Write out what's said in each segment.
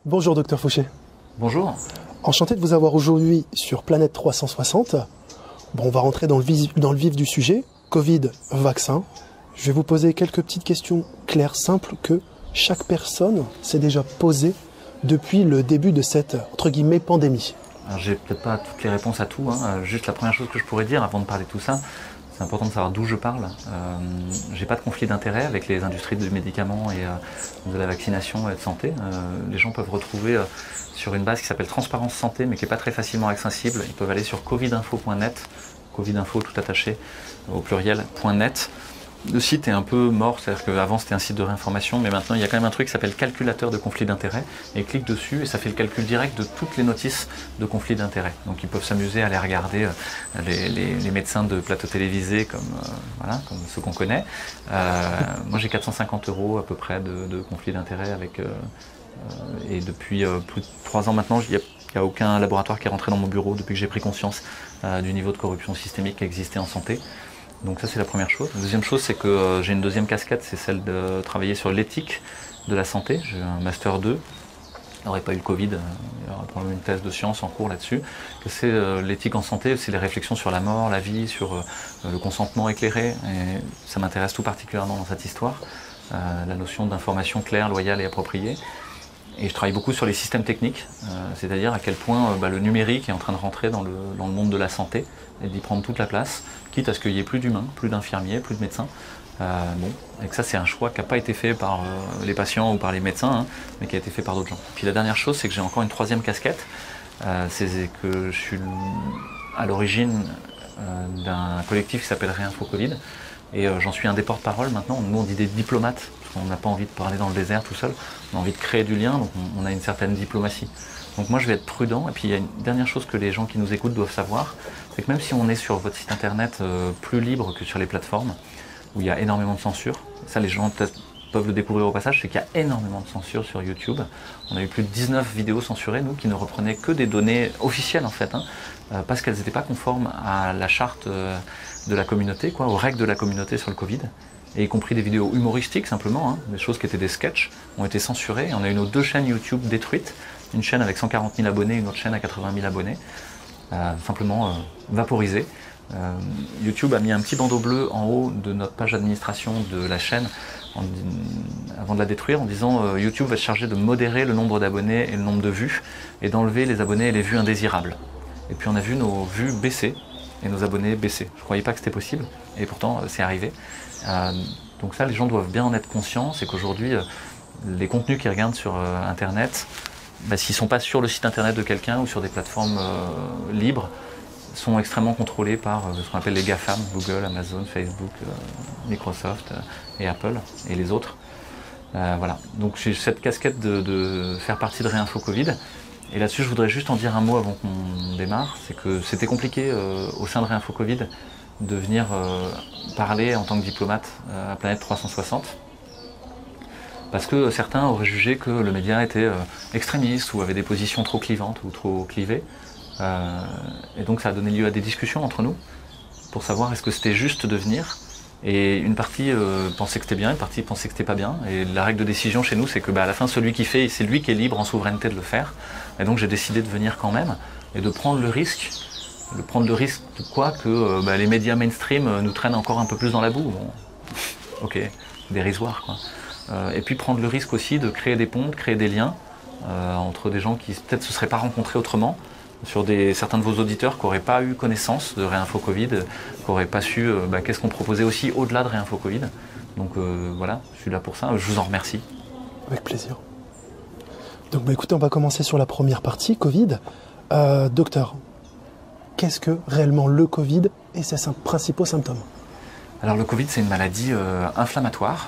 Bonjour docteur Fauché. Bonjour. Enchanté de vous avoir aujourd'hui sur Planète 360. Bon, on va rentrer dans le vif du sujet, Covid, vaccin. Je vais vous poser quelques petites questions claires, simples, que chaque personne s'est déjà posée depuis le début de cette, entre guillemets, pandémie. Alors j'ai peut-être pas toutes les réponses à tout, hein. Juste la première chose que je pourrais dire avant de parler de tout ça, c'est important de savoir d'où je parle. J'ai pas de conflit d'intérêt avec les industries du médicament et de la vaccination et de santé. Les gens peuvent retrouver sur une base qui s'appelle Transparence Santé, mais qui n'est pas très facilement accessible. Ils peuvent aller sur covidinfo.net, covidinfo tout attaché au pluriel.net. Le site est un peu mort, c'est-à-dire qu'avant c'était un site de réinformation, mais maintenant il y a quand même un truc qui s'appelle calculateur de conflit d'intérêt, et ils cliquent dessus et ça fait le calcul direct de toutes les notices de conflit d'intérêt. Donc ils peuvent s'amuser à aller regarder les médecins de plateaux télévisés comme ceux qu'on connaît. Moi j'ai 450 € à peu près de conflit d'intérêt avec, et depuis plus de 3 ans maintenant, il n'y a aucun laboratoire qui est rentré dans mon bureau depuis que j'ai pris conscience du niveau de corruption systémique qui existait en santé. Donc ça c'est la première chose. La deuxième chose c'est que j'ai une deuxième casquette, c'est celle de travailler sur l'éthique de la santé. J'ai un master 2, il n'aurait pas eu le Covid, il y aura probablement une thèse de science en cours là-dessus. C'est l'éthique en santé, c'est les réflexions sur la mort, la vie, sur le consentement éclairé. Et ça m'intéresse tout particulièrement dans cette histoire, la notion d'information claire, loyale et appropriée. Et je travaille beaucoup sur les systèmes techniques, c'est-à-dire à quel point le numérique est en train de rentrer dans le monde de la santé et d'y prendre toute la place, quitte à ce qu'il n'y ait plus d'humains, plus d'infirmiers, plus de médecins. Et que ça c'est un choix qui n'a pas été fait par les patients ou par les médecins, hein, mais qui a été fait par d'autres gens. Puis la dernière chose, c'est que j'ai encore une troisième casquette, c'est que je suis à l'origine d'un collectif qui s'appelle Réinfo Covid, et j'en suis un des porte-parole maintenant. Nous on dit des diplomates, parce qu'on n'a pas envie de parler dans le désert tout seul, on a envie de créer du lien, donc on a une certaine diplomatie. Donc moi je vais être prudent, et puis il y a une dernière chose que les gens qui nous écoutent doivent savoir, c'est que même si on est sur votre site internet plus libre que sur les plateformes, où il y a énormément de censure, ça les gens peuvent le découvrir au passage, c'est qu'il y a énormément de censure sur YouTube. On a eu plus de 19 vidéos censurées, nous, qui ne reprenaient que des données officielles en fait, parce qu'elles n'étaient pas conformes à la charte de la communauté, aux règles de la communauté sur le Covid, et y compris des vidéos humoristiques simplement, des choses qui étaient des sketchs, ont été censurées. Et on a eu nos 2 chaînes YouTube détruites, une chaîne avec 140 000 abonnés, une autre chaîne à 80 000 abonnés, simplement vaporisées. YouTube a mis un petit bandeau bleu en haut de notre page d'administration de la chaîne avant de la détruire en disant YouTube va se charger de modérer le nombre d'abonnés et le nombre de vues et d'enlever les abonnés et les vues indésirables. Et puis on a vu nos vues baisser et nos abonnés baisser. Je ne croyais pas que c'était possible et pourtant c'est arrivé. Donc ça les gens doivent bien en être conscients, c'est qu'aujourd'hui les contenus qu'ils regardent sur internet, s'ils ne sont pas sur le site internet de quelqu'un ou sur des plateformes libres, sont extrêmement contrôlés par ce qu'on appelle les GAFAM, Google, Amazon, Facebook, Microsoft et Apple et les autres. Voilà, donc j'ai cette casquette de faire partie de Réinfo Covid. Et là-dessus, je voudrais juste en dire un mot avant qu'on démarre. C'est que c'était compliqué au sein de Réinfo Covid de venir parler en tant que diplomate à Planète 360. Parce que certains auraient jugé que le média était extrémiste ou avait des positions trop clivantes ou trop clivées. Et donc ça a donné lieu à des discussions entre nous pour savoir est-ce que c'était juste de venir. Et une partie pensait que c'était bien, une partie pensait que c'était pas bien. Et la règle de décision chez nous, c'est que à la fin, celui qui fait, c'est lui qui est libre en souveraineté de le faire. Et donc j'ai décidé de venir quand même et de prendre le risque. De prendre le risque de quoi que les médias mainstream nous traînent encore un peu plus dans la boue. Bon, ok, dérisoire quoi. Et puis prendre le risque aussi de créer des ponts, de créer des liens entre des gens qui peut-être se seraient pas rencontrés autrement, sur certains de vos auditeurs qui n'auraient pas eu connaissance de Réinfo Covid, qui n'auraient pas su qu'est-ce qu'on proposait aussi au-delà de Réinfo Covid. Donc voilà, je suis là pour ça, je vous en remercie. Avec plaisir. Donc écoutez, on va commencer sur la première partie, Covid. Docteur, qu'est-ce que réellement le Covid et ses principaux symptômes? Alors le Covid, c'est une maladie inflammatoire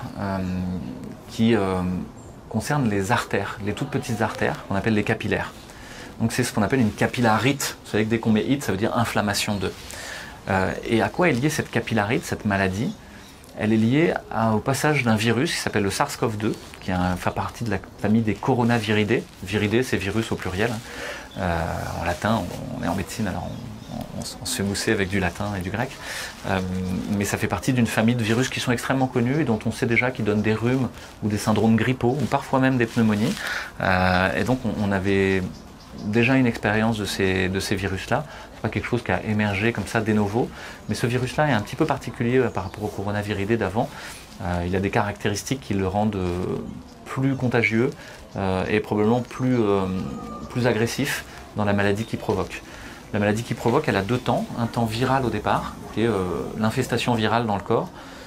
qui concerne les artères, les toutes petites artères qu'on appelle les capillaires. Donc c'est ce qu'on appelle une capillarite. Vous savez que dès qu'on met it, ça veut dire inflammation de. Et à quoi est liée cette capillarite, cette maladie? Elle est liée au passage d'un virus qui s'appelle le SARS-CoV-2, qui fait partie de la famille des coronaviridae. Viridés, c'est virus au pluriel. En latin, on est en médecine, alors on se fait mousser avec du latin et du grec. Mais ça fait partie d'une famille de virus qui sont extrêmement connus et dont on sait déjà qu'ils donnent des rhumes ou des syndromes grippaux ou parfois même des pneumonies. Et donc on avait déjà une expérience de ces virus-là. C'est pas quelque chose qui a émergé comme ça de novo, mais ce virus-là est un petit peu particulier par rapport au coronaviridé d'avant. Il a des caractéristiques qui le rendent plus contagieux et probablement plus agressif dans la maladie qu'il provoque. La maladie qu'il provoque, elle a deux temps. Un temps viral au départ, qui est l'infestation virale dans le corps.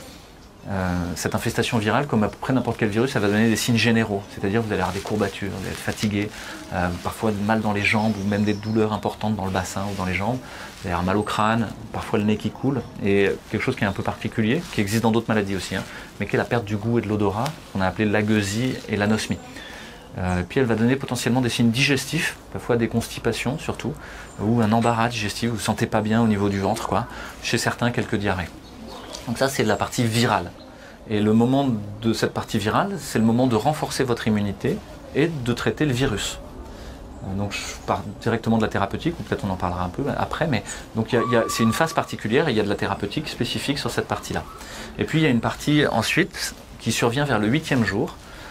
Cette infestation virale, comme à peu près n'importe quel virus, ça va donner des signes généraux. C'est-à-dire que vous allez avoir des courbatures, vous allez être fatigué, parfois mal dans les jambes ou même des douleurs importantes dans le bassin ou dans les jambes. Vous allez avoir mal au crâne, parfois le nez qui coule. Et quelque chose qui est un peu particulier, qui existe dans d'autres maladies aussi, mais qui est la perte du goût et de l'odorat, qu'on a appelé l'agueusie et l'anosmie. Puis elle va donner potentiellement des signes digestifs, parfois des constipations surtout, ou un embarras digestif, vous ne vous sentez pas bien au niveau du ventre, quoi. Chez certains, quelques diarrhées. Donc ça, c'est la partie virale. Et le moment de cette partie virale, c'est le moment de renforcer votre immunité et de traiter le virus. Donc je pars directement de la thérapeutique, ou peut-être on en parlera un peu après, mais donc c'est une phase particulière et il y a de la thérapeutique spécifique sur cette partie-là. Et puis il y a une partie ensuite qui survient vers le 8e jour.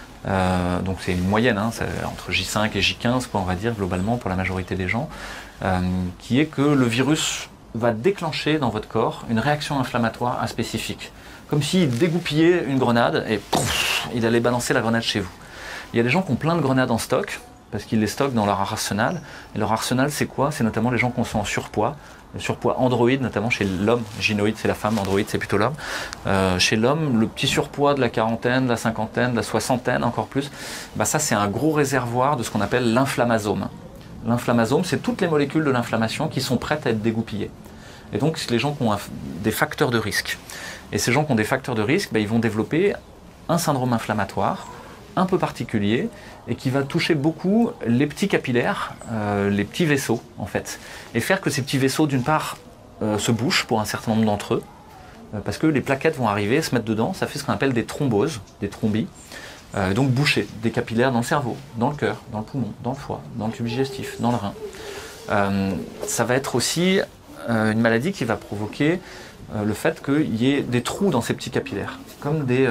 Donc c'est une moyenne, hein, entre J5 et J15, quoi, on va dire, globalement, pour la majorité des gens, qui est que le virus va déclencher dans votre corps une réaction inflammatoire aspécifique. Comme s'il dégoupillait une grenade et pouf, il allait balancer la grenade chez vous. Il y a des gens qui ont plein de grenades en stock, parce qu'ils les stockent dans leur arsenal. Et leur arsenal, c'est quoi? C'est notamment les gens qui sont en surpoids. Le surpoids androïde, notamment chez l'homme. Gynoïde, c'est la femme, androïde, c'est plutôt l'homme. Chez l'homme, le petit surpoids de la quarantaine, de la cinquantaine, de la soixantaine, encore plus, bah ça, c'est un gros réservoir de ce qu'on appelle l'inflammasome. L'inflammasome, c'est toutes les molécules de l'inflammation qui sont prêtes à être dégoupillées. Et donc, c'est les gens qui ont des facteurs de risque. Et ces gens qui ont des facteurs de risque, bah, ils vont développer un syndrome inflammatoire un peu particulier et qui va toucher beaucoup les petits capillaires, les petits vaisseaux en fait, et faire que ces petits vaisseaux d'une part se bouchent pour un certain nombre d'entre eux, parce que les plaquettes vont arriver, se mettre dedans, ça fait ce qu'on appelle des thromboses, des thrombies, donc boucher des capillaires dans le cerveau, dans le cœur, dans le poumon, dans le foie, dans le tube digestif, dans le rein. Ça va être aussi une maladie qui va provoquer le fait qu'il y ait des trous dans ces petits capillaires, comme des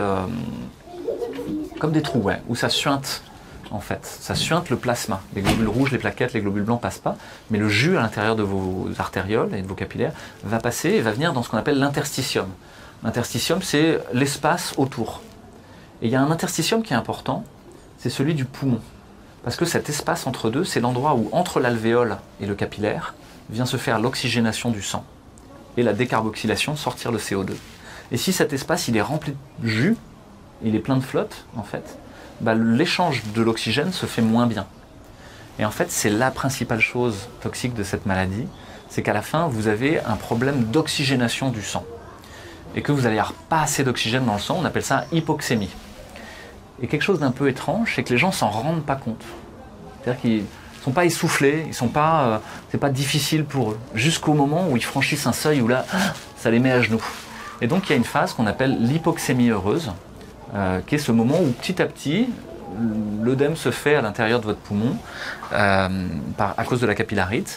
trous, ouais, où ça suinte, en fait. Ça suinte le plasma. Les globules rouges, les plaquettes, les globules blancs passent pas, mais le jus à l'intérieur de vos artérioles et de vos capillaires va passer et va venir dans ce qu'on appelle l'interstitium. L'interstitium, c'est l'espace autour. Et il y a un interstitium qui est important, c'est celui du poumon. Parce que cet espace entre deux, c'est l'endroit où, entre l'alvéole et le capillaire, vient se faire l'oxygénation du sang et la décarboxylation, sortir le CO2. Et si cet espace il est rempli de jus, il est plein de flotte, en fait, bah, l'échange de l'oxygène se fait moins bien. Et en fait, c'est la principale chose toxique de cette maladie, c'est qu'à la fin, vous avez un problème d'oxygénation du sang. Et que vous allez avoir pas assez d'oxygène dans le sang, on appelle ça hypoxémie. Et quelque chose d'un peu étrange, c'est que les gens s'en rendent pas compte. C'est-à-dire qu'ils ne sont pas essoufflés, c'est pas difficile pour eux, jusqu'au moment où ils franchissent un seuil où là, ça les met à genoux. Et donc il y a une phase qu'on appelle l'hypoxémie heureuse, qui est ce moment où petit à petit, l'œdème se fait à l'intérieur de votre poumon à cause de la capillarite.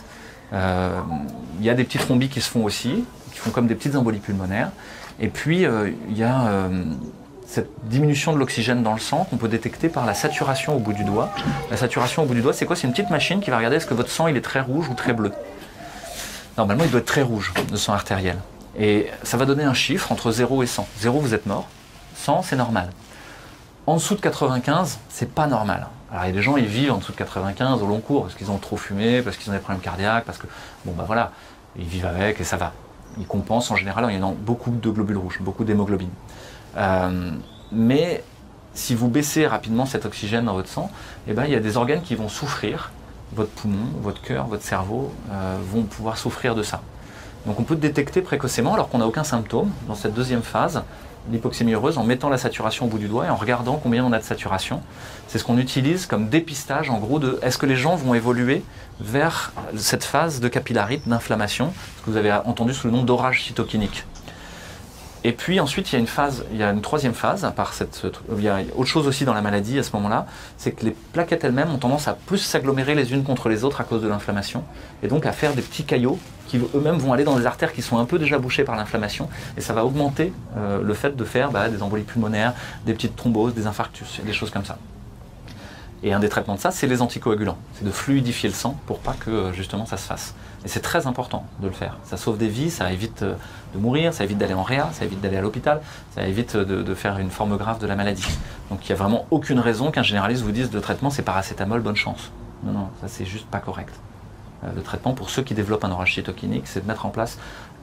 Il y a des petites thrombies qui se font aussi, qui font comme des petites embolies pulmonaires. Et puis il y a cette diminution de l'oxygène dans le sang qu'on peut détecter par la saturation au bout du doigt. La saturation au bout du doigt, c'est quoi? C'est une petite machine qui va regarder est-ce que votre sang il est très rouge ou très bleu. Normalement, il doit être très rouge, le sang artériel. Et ça va donner un chiffre entre 0 et 100. 0, vous êtes mort. 100, c'est normal. En dessous de 95, c'est pas normal. Alors il y a des gens, ils vivent en dessous de 95 au long cours, parce qu'ils ont trop fumé, parce qu'ils ont des problèmes cardiaques, parce que, bon bah voilà, ils vivent avec et ça va. Ils compensent en général en ayant beaucoup de globules rouges, beaucoup d'hémoglobine. Mais si vous baissez rapidement cet oxygène dans votre sang, eh ben, il y a des organes qui vont souffrir. Votre poumon, votre cœur, votre cerveau vont pouvoir souffrir de ça. Donc on peut détecter précocement, alors qu'on n'a aucun symptôme, dans cette deuxième phase, l'hypoxémie heureuse, en mettant la saturation au bout du doigt et en regardant combien on a de saturation. C'est ce qu'on utilise comme dépistage, en gros, de est-ce que les gens vont évoluer vers cette phase de capillarite, d'inflammation, ce que vous avez entendu sous le nom d'orage cytokinique. Et puis ensuite, il y a une troisième phase, à part il y a autre chose aussi dans la maladie à ce moment-là, c'est que les plaquettes elles-mêmes ont tendance à plus s'agglomérer les unes contre les autres à cause de l'inflammation, et donc à faire des petits caillots qui eux-mêmes vont aller dans des artères qui sont un peu déjà bouchées par l'inflammation, et ça va augmenter le fait de faire des embolies pulmonaires, des petites thromboses, des infarctus, des choses comme ça. Et un des traitements de ça, c'est les anticoagulants. C'est de fluidifier le sang pour pas que justement ça se fasse. Et c'est très important de le faire. Ça sauve des vies, ça évite de mourir, ça évite d'aller en réa, ça évite d'aller à l'hôpital, ça évite de faire une forme grave de la maladie. Donc il n'y a vraiment aucune raison qu'un généraliste vous dise le traitement c'est paracétamol, bonne chance. Non, non, ça c'est juste pas correct. Le traitement pour ceux qui développent un orage cytokinique, c'est de mettre en place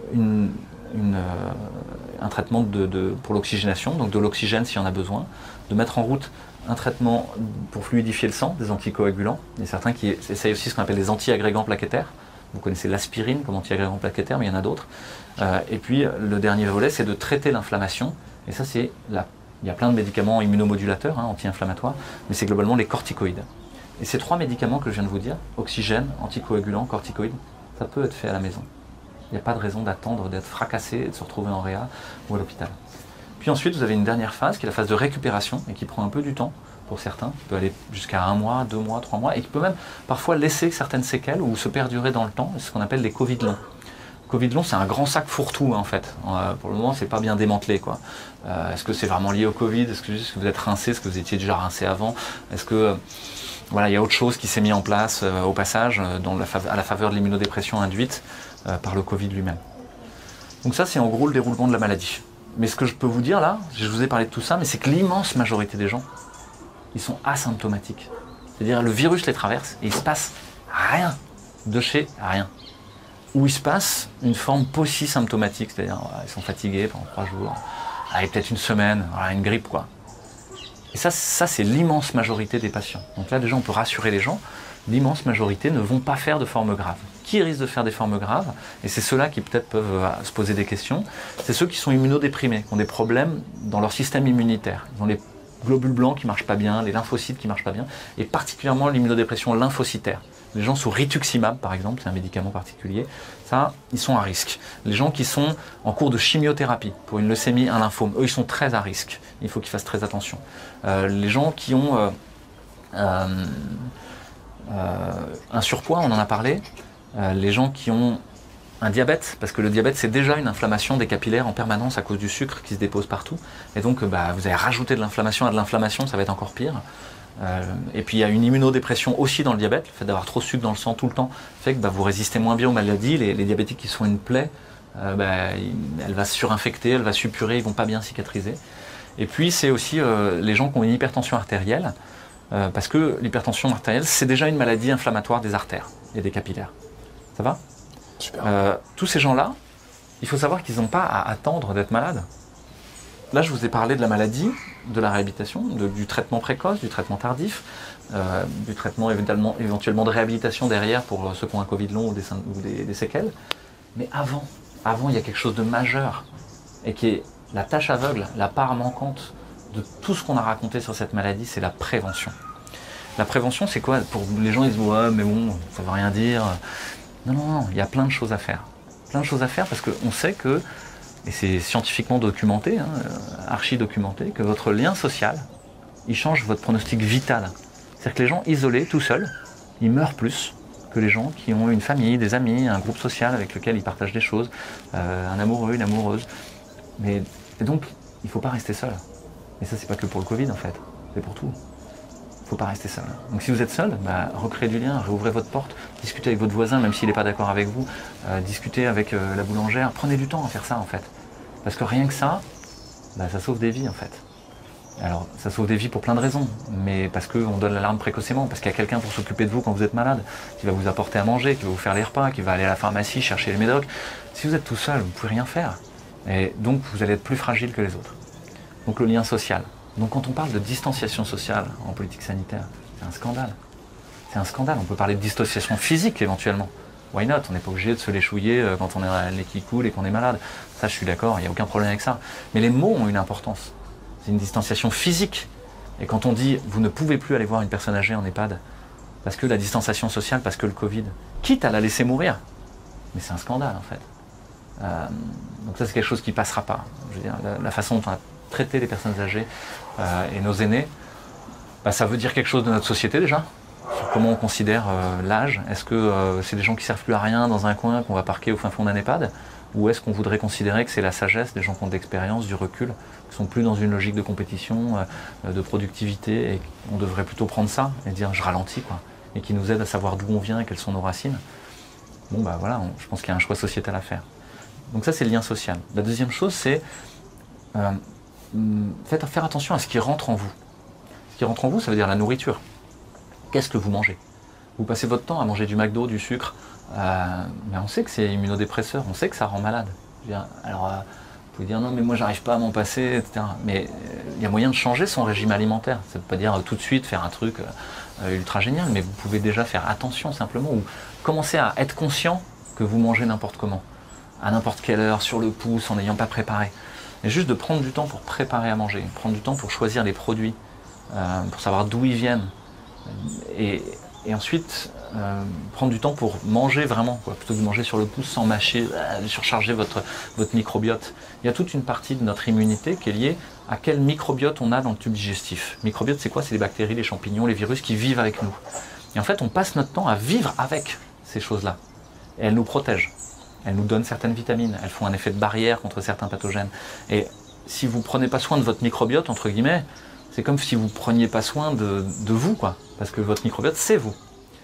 un traitement pour l'oxygénation, donc de l'oxygène s'il y en a besoin, de mettre en route un traitement pour fluidifier le sang, des anticoagulants. Il y a certains qui essayent aussi ce qu'on appelle les anti-agrégants plaquettaires. Vous connaissez l'aspirine comme anti-agrégant plaquettaire, mais il y en a d'autres. Et puis le dernier volet, c'est de traiter l'inflammation. Et ça, il y a plein de médicaments immunomodulateurs, anti-inflammatoires, mais c'est globalement les corticoïdes. Et ces 3 médicaments que je viens de vous dire, oxygène, anticoagulant, corticoïdes, ça peut être fait à la maison. Il n'y a pas de raison d'attendre d'être fracassé et de se retrouver en réa ou à l'hôpital. Puis ensuite, vous avez une dernière phase qui est la phase de récupération et qui prend un peu du temps pour certains, qui peut aller jusqu'à 1 mois, 2 mois, 3 mois et qui peut même parfois laisser certaines séquelles ou se perdurer dans le temps, c'est ce qu'on appelle les Covid longs. Covid long, c'est un grand sac fourre-tout en fait. Pour le moment, c'est pas bien démantelé, quoi. Est-ce que c'est vraiment lié au Covid? Est-ce que vous êtes rincé? Est-ce que vous étiez déjà rincé avant? Est-ce que voilà, il y a autre chose qui s'est mis en place au passage à la faveur de l'immunodépression induite par le Covid lui-même. Donc ça, c'est en gros le déroulement de la maladie. Mais ce que je peux vous dire là, je vous ai parlé de tout ça, mais c'est que l'immense majorité des gens, ils sont asymptomatiques. C'est-à-dire le virus les traverse et il se passe rien, de chez rien. Ou il se passe une forme paucisymptomatique, c'est-à-dire ils sont fatigués pendant 3 jours, et peut-être une semaine, une grippe quoi. Et ça c'est l'immense majorité des patients. Donc là déjà on peut rassurer les gens, l'immense majorité ne vont pas faire de formes graves. Qui risque de faire des formes graves? Et c'est ceux-là qui peut-être peuvent se poser des questions. C'est ceux qui sont immunodéprimés, qui ont des problèmes dans leur système immunitaire. Ils ont les globules blancs qui ne marchent pas bien, les lymphocytes qui ne marchent pas bien, et particulièrement l'immunodépression lymphocytaire. Les gens sous rituximab, par exemple, c'est un médicament particulier, ça, ils sont à risque. Les gens qui sont en cours de chimiothérapie pour une leucémie, un lymphome, eux, ils sont très à risque. Il faut qu'ils fassent très attention. Les gens qui ont un surpoids, on en a parlé. Les gens qui ont un diabète, parce que le diabète c'est déjà une inflammation des capillaires en permanence à cause du sucre qui se dépose partout, et donc vous allez rajouter de l'inflammation à de l'inflammation, ça va être encore pire. Et puis il y a une immunodépression aussi dans le diabète, le fait d'avoir trop de sucre dans le sang tout le temps fait que vous résistez moins bien aux maladies, les diabétiques qui sont une plaie, elle va surinfecter, elle va suppurer, ils vont pas bien cicatriser. Et puis c'est aussi les gens qui ont une hypertension artérielle, parce que l'hypertension artérielle c'est déjà une maladie inflammatoire des artères et des capillaires. Ça va? Super. Tous ces gens-là, il faut savoir qu'ils n'ont pas à attendre d'être malades. Là, je vous ai parlé de la maladie, de la réhabilitation, du traitement précoce, du traitement tardif, du traitement éventuellement de réhabilitation derrière pour ceux qui ont un Covid long ou des séquelles. Mais avant, il y a quelque chose de majeur et qui est la tâche aveugle, la part manquante de tout ce qu'on a raconté sur cette maladie, c'est la prévention. La prévention, c'est quoi? Pour les gens, ils se disent « ouais, mais bon, ça ne veut rien dire ». Non, il y a plein de choses à faire. Plein de choses à faire parce qu'on sait que, et c'est scientifiquement documenté, archi-documenté, que votre lien social, il change votre pronostic vital. C'est-à-dire que les gens isolés, tout seuls, ils meurent plus que les gens qui ont une famille, des amis, un groupe social avec lequel ils partagent des choses, un amoureux, une amoureuse. Et donc, il ne faut pas rester seul. Et ça, c'est pas que pour le Covid, en fait. C'est pour tout. Il ne faut pas rester seul. Donc si vous êtes seul, recréez du lien, réouvrez votre porte, discutez avec votre voisin, même s'il n'est pas d'accord avec vous, discutez avec la boulangère, prenez du temps à faire ça en fait. Parce que rien que ça, ça sauve des vies en fait. Alors ça sauve des vies pour plein de raisons, mais parce qu'on donne l'alarme précocement, parce qu'il y a quelqu'un pour s'occuper de vous quand vous êtes malade, qui va vous apporter à manger, qui va vous faire les repas, qui va aller à la pharmacie chercher les médocs. Si vous êtes tout seul, vous ne pouvez rien faire. Et donc vous allez être plus fragile que les autres. Donc le lien social. Donc quand on parle de distanciation sociale en politique sanitaire, c'est un scandale. C'est un scandale. On peut parler de distanciation physique éventuellement. Why not? On n'est pas obligé de se l'échouiller quand on a le nez qui coule et qu'on est malade. Ça, je suis d'accord, il n'y a aucun problème avec ça. Mais les mots ont une importance. C'est une distanciation physique. Et quand on dit « vous ne pouvez plus aller voir une personne âgée en EHPAD », parce que la distanciation sociale, parce que le Covid, quitte à la laisser mourir, mais c'est un scandale en fait. Donc ça, c'est quelque chose qui ne passera pas. Je veux dire, la façon dont on a traité les personnes âgées et nos aînés, ça veut dire quelque chose de notre société déjà. Sur comment on considère l'âge. Est-ce que c'est des gens qui ne servent plus à rien dans un coin qu'on va parquer au fin fond d'un EHPAD? Ou est-ce qu'on voudrait considérer que c'est la sagesse des gens qui ont de l'expérience, du recul, qui sont plus dans une logique de compétition, de productivité, et on devrait plutôt prendre ça et dire je ralentis, quoi, et qui nous aide à savoir d'où on vient et quelles sont nos racines. Bon bah voilà, je pense qu'il y a un choix sociétal à faire. Donc ça c'est le lien social. La deuxième chose c'est faire attention à ce qui rentre en vous. Ce qui rentre en vous, ça veut dire la nourriture. Qu'est-ce que vous mangez? Vous passez votre temps à manger du McDo, du sucre, mais on sait que c'est immunodépresseur, on sait que ça rend malade. Alors, vous pouvez dire non mais moi j'arrive pas à m'en passer, etc. Mais il y a moyen de changer son régime alimentaire. Ça ne veut pas dire tout de suite faire un truc ultra génial, mais vous pouvez déjà faire attention simplement, ou commencer à être conscient que vous mangez n'importe comment, à n'importe quelle heure, sur le pouce, en n'ayant pas préparé. Et juste de prendre du temps pour préparer à manger, prendre du temps pour choisir les produits, pour savoir d'où ils viennent. Et ensuite, prendre du temps pour manger vraiment, quoi, plutôt que de manger sur le pouce sans mâcher, surcharger votre microbiote. Il y a toute une partie de notre immunité qui est liée à quel microbiote on a dans le tube digestif. Microbiote, c'est quoi? C'est les bactéries, les champignons, les virus qui vivent avec nous. Et en fait, on passe notre temps à vivre avec ces choses-là. Et elles nous protègent. Elles nous donnent certaines vitamines. Elles font un effet de barrière contre certains pathogènes. Et si vous ne prenez pas soin de votre microbiote, entre guillemets, c'est comme si vous ne preniez pas soin de vous, quoi. Parce que votre microbiote, c'est vous.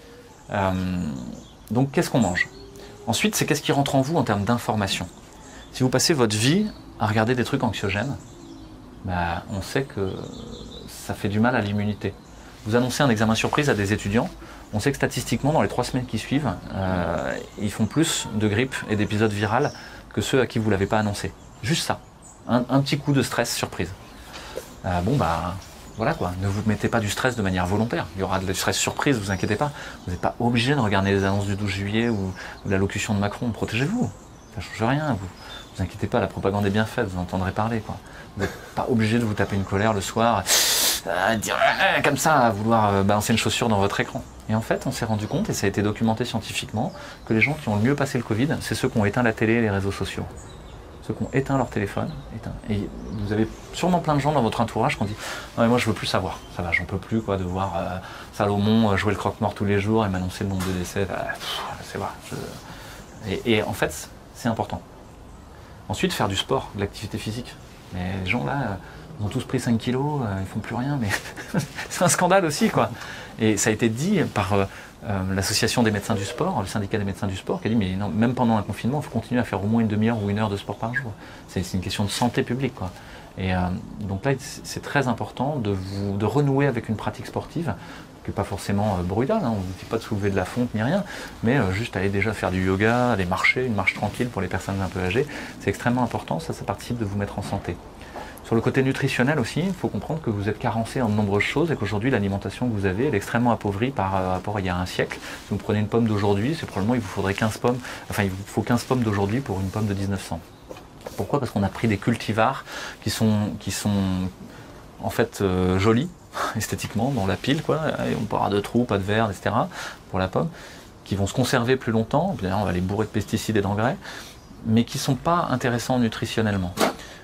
Donc, qu'est-ce qu'on mange? Ensuite, c'est qu'est-ce qui rentre en vous en termes d'information. Si vous passez votre vie à regarder des trucs anxiogènes, bah, on sait que ça fait du mal à l'immunité. Vous annoncez un examen surprise à des étudiants, on sait que statistiquement, dans les 3 semaines qui suivent, ils font plus de grippe et d'épisodes viraux que ceux à qui vous ne l'avez pas annoncé. Juste ça. Un petit coup de stress surprise. Bon, bah, voilà quoi. Ne vous mettez pas du stress de manière volontaire. Il y aura du stress surprise, ne vous inquiétez pas. Vous n'êtes pas obligé de regarder les annonces du 12 juillet ou l'allocution de Macron. Protégez-vous. Ça ne change rien. Vous inquiétez pas, la propagande est bien faite, vous entendrez parler, quoi. Vous n'êtes pas obligé de vous taper une colère le soir, dire comme ça, à vouloir balancer une chaussure dans votre écran. Et en fait, on s'est rendu compte, et ça a été documenté scientifiquement, que les gens qui ont le mieux passé le Covid, c'est ceux qui ont éteint la télé et les réseaux sociaux. Ceux qui ont éteint leur téléphone. Et vous avez sûrement plein de gens dans votre entourage qui ont dit « Non mais moi je veux plus savoir, ça va, j'en peux plus quoi, de voir Salomon jouer le croque-mort tous les jours et m'annoncer le nombre de décès. C'est vrai. Et en fait, c'est important. Ensuite, faire du sport, de l'activité physique. Mais les gens là, ils ont tous pris 5 kilos, ils font plus rien, mais c'est un scandale aussi, quoi. Et ça a été dit par l'association des médecins du sport, le syndicat des médecins du sport, qui a dit mais non, même pendant un confinement, il faut continuer à faire au moins une demi-heure ou 1 heure de sport par jour. C'est une question de santé publique, quoi. Et donc là, c'est très important de renouer avec une pratique sportive, qui n'est pas forcément brutale, hein, on ne vous dit pas de soulever de la fonte ni rien, mais juste aller déjà faire du yoga, aller marcher, une marche tranquille pour les personnes un peu âgées, c'est extrêmement important, ça participe de vous mettre en santé. Sur le côté nutritionnel aussi, il faut comprendre que vous êtes carencé en de nombreuses choses et qu'aujourd'hui l'alimentation que vous avez elle est extrêmement appauvrie par rapport à il y a un siècle. Si vous prenez une pomme d'aujourd'hui, c'est probablement il vous faudrait 15 pommes, enfin il vous faut 15 pommes d'aujourd'hui pour une pomme de 1900. Pourquoi? Parce qu'on a pris des cultivars qui sont en fait jolis esthétiquement dans la pile, quoi. Et on parlera de trous, pas de verre, etc. pour la pomme, qui vont se conserver plus longtemps. D'ailleurs, on va les bourrer de pesticides et d'engrais, mais qui ne sont pas intéressants nutritionnellement.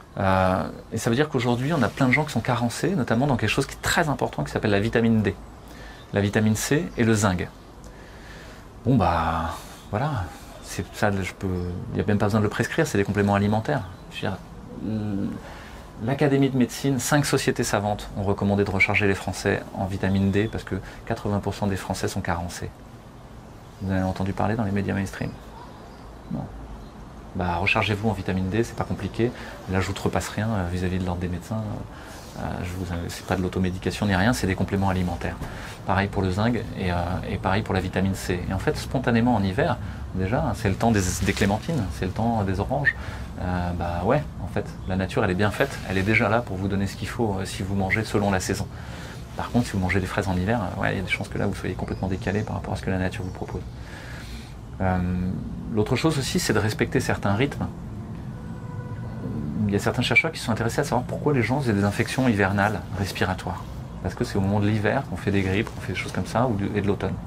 Et ça veut dire qu'aujourd'hui, on a plein de gens qui sont carencés, notamment dans quelque chose qui est très important, qui s'appelle la vitamine D, la vitamine C et le zinc. Bon bah voilà, c'est ça. Il n'y a même pas besoin de le prescrire, c'est des compléments alimentaires. Je veux dire, l'Académie de médecine, 5 sociétés savantes ont recommandé de recharger les Français en vitamine D parce que 80% des Français sont carencés. Vous en avez entendu parler dans les médias mainstream? Non. Bah, rechargez-vous en vitamine D, c'est pas compliqué. Là, je ne vous repasse rien vis-à-vis de l'ordre des médecins. C'est pas de l'automédication ni rien, c'est des compléments alimentaires. Pareil pour le zinc et pareil pour la vitamine C. Et en fait, spontanément en hiver, déjà, c'est le temps des clémentines, c'est le temps des oranges. Bah ouais, en fait, la nature, elle est bien faite, elle est déjà là pour vous donner ce qu'il faut si vous mangez selon la saison. Par contre, si vous mangez des fraises en hiver, ouais, il y a des chances que là, vous soyez complètement décalé par rapport à ce que la nature vous propose. L'autre chose aussi, c'est de respecter certains rythmes. Il y a certains chercheurs qui sont intéressés à savoir pourquoi les gens ont des infections hivernales respiratoires. Parce que c'est au moment de l'hiver qu'on fait des grippes, qu'on fait des choses comme ça, et de l'automne.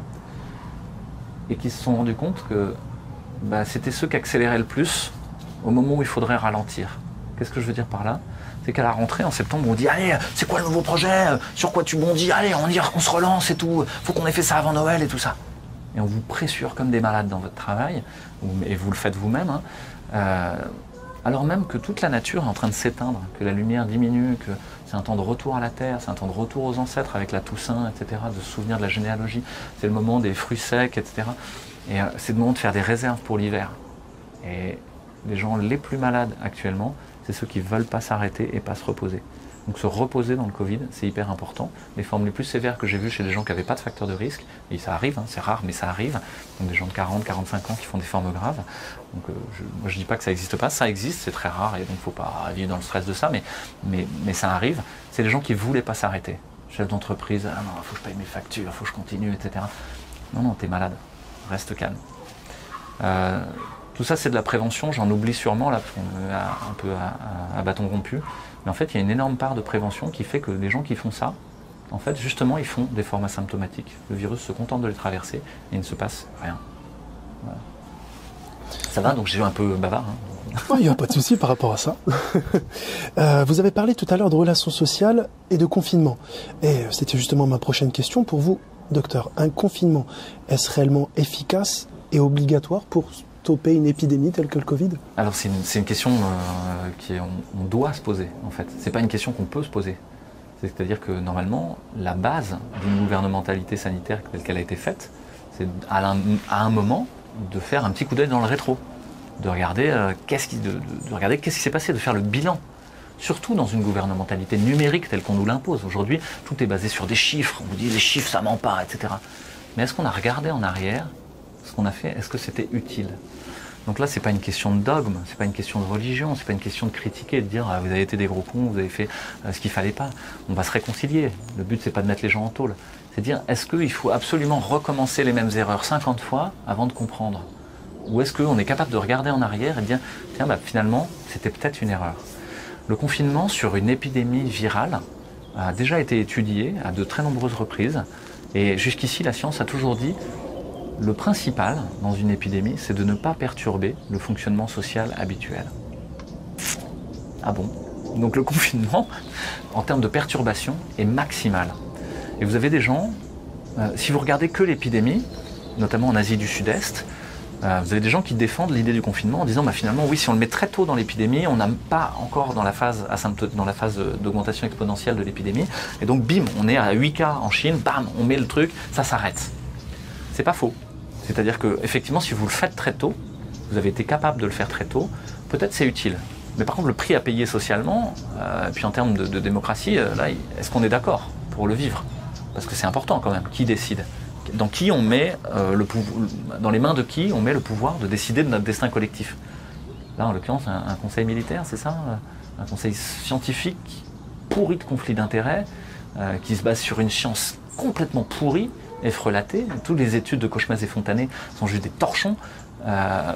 Et qui se sont rendus compte que bah, c'était ceux qui accéléraient le plus au moment où il faudrait ralentir. Qu'est-ce que je veux dire par là? C'est qu'à la rentrée, en septembre, on dit « Allez, c'est quoi le nouveau projet? Sur quoi tu bondis? Allez, on se relance et tout. Faut qu'on ait fait ça avant Noël et tout ça. » Et on vous pressure comme des malades dans votre travail, et vous le faites vous-même, hein, Alors même que toute la nature est en train de s'éteindre, que la lumière diminue, que c'est un temps de retour à la terre, c'est un temps de retour aux ancêtres avec la Toussaint, etc., de se souvenir de la généalogie, c'est le moment des fruits secs, etc. Et c'est le moment de faire des réserves pour l'hiver. Et les gens les plus malades actuellement, c'est ceux qui ne veulent pas s'arrêter et pas se reposer. Donc se reposer dans le Covid, c'est hyper important. Les formes les plus sévères que j'ai vues chez des gens qui n'avaient pas de facteur de risque, et ça arrive, hein, c'est rare, mais ça arrive, donc des gens de 40, 45 ans qui font des formes graves. Donc moi je dis pas que ça n'existe pas, ça existe, c'est très rare, et donc il ne faut pas vivre dans le stress de ça, mais ça arrive. C'est les gens qui ne voulaient pas s'arrêter. Chef d'entreprise, ah non, il faut que je paye mes factures, il faut que je continue, etc. Non, t'es malade, reste calme. Tout ça c'est de la prévention, j'en oublie sûrement là, parce qu'on est un peu à bâton rompu. Mais en fait, il y a une énorme part de prévention qui fait que les gens qui font ça, en fait, justement, ils font des formes asymptomatiques. Le virus se contente de les traverser et il ne se passe rien. Voilà. Ça va, donc j'ai eu un peu bavard. Hein. Il n'y a pas de souci par rapport à ça. Vous avez parlé tout à l'heure de relations sociales et de confinement. Et c'était justement ma prochaine question pour vous, docteur. Un confinement, est-ce réellement efficace et obligatoire pour stopper une épidémie telle que le Covid? Alors c'est une question qu'on doit se poser en fait. C'est pas une question qu'on peut se poser. C'est-à-dire que normalement, la base d'une gouvernementalité sanitaire telle qu'elle a été faite, c'est à un moment de faire un petit coup d'œil dans le rétro, de regarder qu'est-ce qui s'est passé, de faire le bilan. Surtout dans une gouvernementalité numérique telle qu'on nous l'impose. Aujourd'hui, tout est basé sur des chiffres. On vous dit les chiffres, ça ment pas, etc. Mais est-ce qu'on a regardé en arrière ce qu'on a fait? Est-ce que c'était utile? Donc là, c'est pas une question de dogme, c'est pas une question de religion, c'est pas une question de critiquer, de dire ah, vous avez été des gros cons, vous avez fait ce qu'il fallait pas. On va se réconcilier. Le but, c'est pas de mettre les gens en tôle. C'est de dire est-ce qu'il faut absolument recommencer les mêmes erreurs 50 fois avant de comprendre? Ou est-ce qu'on est capable de regarder en arrière et de dire tiens, bah, finalement, c'était peut-être une erreur? Le confinement sur une épidémie virale a déjà été étudié à de très nombreuses reprises. Et jusqu'ici, la science a toujours dit le principal dans une épidémie, c'est de ne pas perturber le fonctionnement social habituel. Ah bon? Donc le confinement, en termes de perturbation, est maximal. Et vous avez des gens, si vous regardez que l'épidémie, notamment en Asie du Sud-Est, vous avez des gens qui défendent l'idée du confinement en disant bah, finalement oui, si on le met très tôt dans l'épidémie, on n'a pas encore dans la phase d'augmentation exponentielle de l'épidémie, et donc bim, on est à 8 cas en Chine, bam, on met le truc, ça s'arrête. C'est pas faux. C'est-à-dire que effectivement, si vous le faites très tôt, vous avez été capable de le faire très tôt, peut-être c'est utile. Mais par contre, le prix à payer socialement, puis en termes de démocratie, là, est-ce qu'on est d'accord pour le vivre? Parce que c'est important quand même. Qui décide? Dans qui on met dans les mains de qui on met le pouvoir de décider de notre destin collectif? Là, en l'occurrence, un conseil militaire, c'est ça? Un conseil scientifique pourri de conflits d'intérêts, qui se base sur une science complètement pourrie et frelatée. Toutes les études de Cauchemaz et Fontanet sont juste des torchons. Voilà,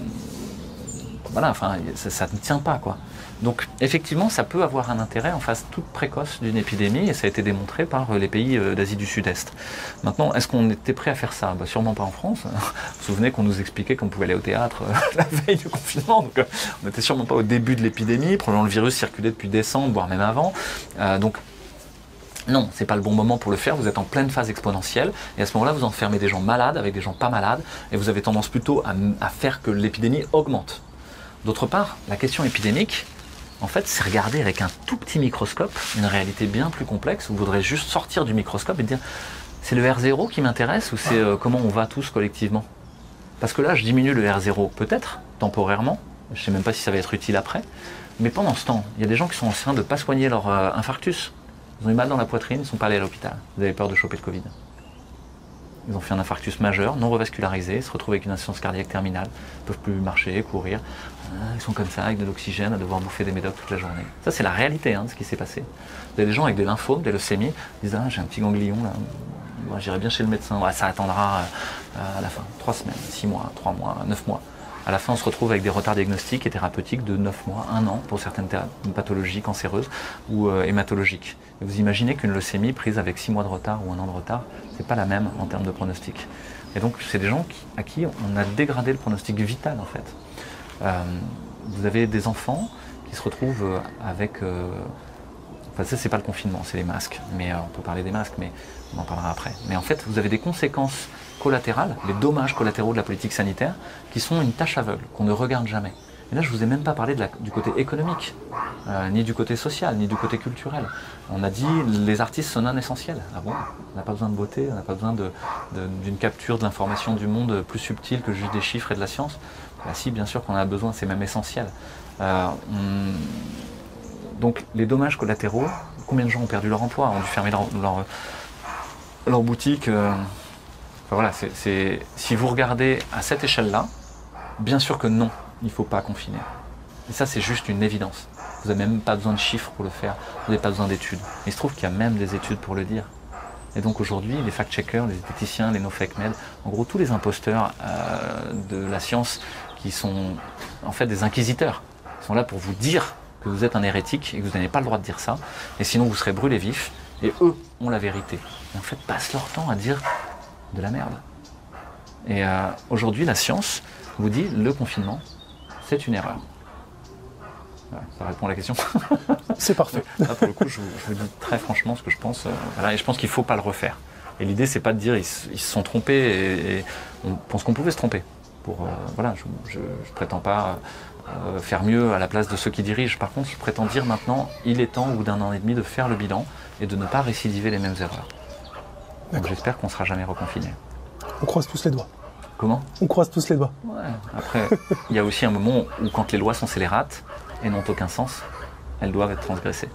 enfin, ça ne tient pas, quoi. Donc, effectivement, ça peut avoir un intérêt en phase toute précoce d'une épidémie, et ça a été démontré par les pays d'Asie du Sud-Est. Maintenant, est-ce qu'on était prêt à faire ça? Bah, sûrement pas en France. Vous vous souvenez qu'on nous expliquait qu'on pouvait aller au théâtre la veille du confinement, donc on n'était sûrement pas au début de l'épidémie, probablement le virus circulait depuis décembre, voire même avant. Donc, non, c'est pas le bon moment pour le faire, vous êtes en pleine phase exponentielle, et à ce moment-là, vous enfermez des gens malades avec des gens pas malades, et vous avez tendance plutôt à faire que l'épidémie augmente. D'autre part, la question épidémique, en fait, c'est regarder avec un tout petit microscope une réalité bien plus complexe, où vous voudrez juste sortir du microscope et dire c'est le R0 qui m'intéresse, ou c'est comment on va tous collectivement? Parce que là, je diminue le R0, peut-être, temporairement, je ne sais même pas si ça va être utile après, mais pendant ce temps, il y a des gens qui sont en train de ne pas soigner leur infarctus. Ils ont eu mal dans la poitrine, ils ne sont pas allés à l'hôpital. Vous avez peur de choper le Covid. Ils ont fait un infarctus majeur, non revascularisé, ils se retrouvent avec une insuffisance cardiaque terminale, ils ne peuvent plus marcher, courir. Ils sont comme ça, avec de l'oxygène, à devoir bouffer des médocs toute la journée. Ça, c'est la réalité de ce qui s'est passé. Vous avez des gens avec des lymphomes, des leucémies, ils disent « Ah, j'ai un petit ganglion, là. Ouais, j'irai bien chez le médecin. Ouais, ça attendra à la fin. 3 semaines, 6 mois, 3 mois, 9 mois. » À la fin, on se retrouve avec des retards diagnostiques et thérapeutiques de 9 mois, 1 an pour certaines pathologies cancéreuses ou hématologiques. Et vous imaginez qu'une leucémie prise avec 6 mois de retard ou 1 an de retard, c'est pas la même en termes de pronostic. Et donc, c'est des gens à qui on a dégradé le pronostic vital, en fait. Vous avez des enfants qui se retrouvent avec... Enfin, ça, c'est pas le confinement, c'est les masques. Mais on peut parler des masques, mais on en parlera après. Mais en fait, vous avez des conséquences collatérales, les dommages collatéraux de la politique sanitaire, qui sont une tâche aveugle, qu'on ne regarde jamais. Et là, je ne vous ai même pas parlé du côté économique, ni du côté social, ni du côté culturel. On a dit les artistes sont non essentiels. Ah bon? On n'a pas besoin de beauté, on n'a pas besoin d'une capture de l'information du monde plus subtile que juste des chiffres et de la science. Bah si, bien sûr qu'on en a besoin, c'est même essentiel. Donc les dommages collatéraux, combien de gens ont perdu leur emploi, ont dû fermer leur boutique enfin, voilà, si vous regardez à cette échelle-là, bien sûr que non, il ne faut pas confiner. Et ça, c'est juste une évidence. Vous n'avez même pas besoin de chiffres pour le faire, vous n'avez pas besoin d'études. Il se trouve qu'il y a même des études pour le dire. Et donc aujourd'hui, les fact-checkers, les esthéticiens, les no-fake-med, en gros tous les imposteurs de la science qui sont en fait des inquisiteurs, sont là pour vous dire que vous êtes un hérétique et que vous n'avez pas le droit de dire ça, et sinon vous serez brûlés vifs, et eux ont la vérité. Et en fait, passent leur temps à dire de la merde. Et aujourd'hui, la science vous dit le confinement, c'est une erreur. Voilà, ça répond à la question. C'est parfait. Là, pour le coup, je vous dis très franchement ce que je pense. Voilà, et je pense qu'il ne faut pas le refaire. Et l'idée, c'est pas de dire ils se sont trompés et on pense qu'on pouvait se tromper. Voilà, je prétends pas faire mieux à la place de ceux qui dirigent. Par contre, je prétends dire maintenant, il est temps, au bout d'un an et demi, de faire le bilan et de ne pas récidiver les mêmes erreurs. Donc j'espère qu'on ne sera jamais reconfiné. On croise tous les doigts. Comment? On croise tous les doigts. Ouais. Après, il y a aussi un moment où quand les lois sont scélérates et n'ont aucun sens, elles doivent être transgressées.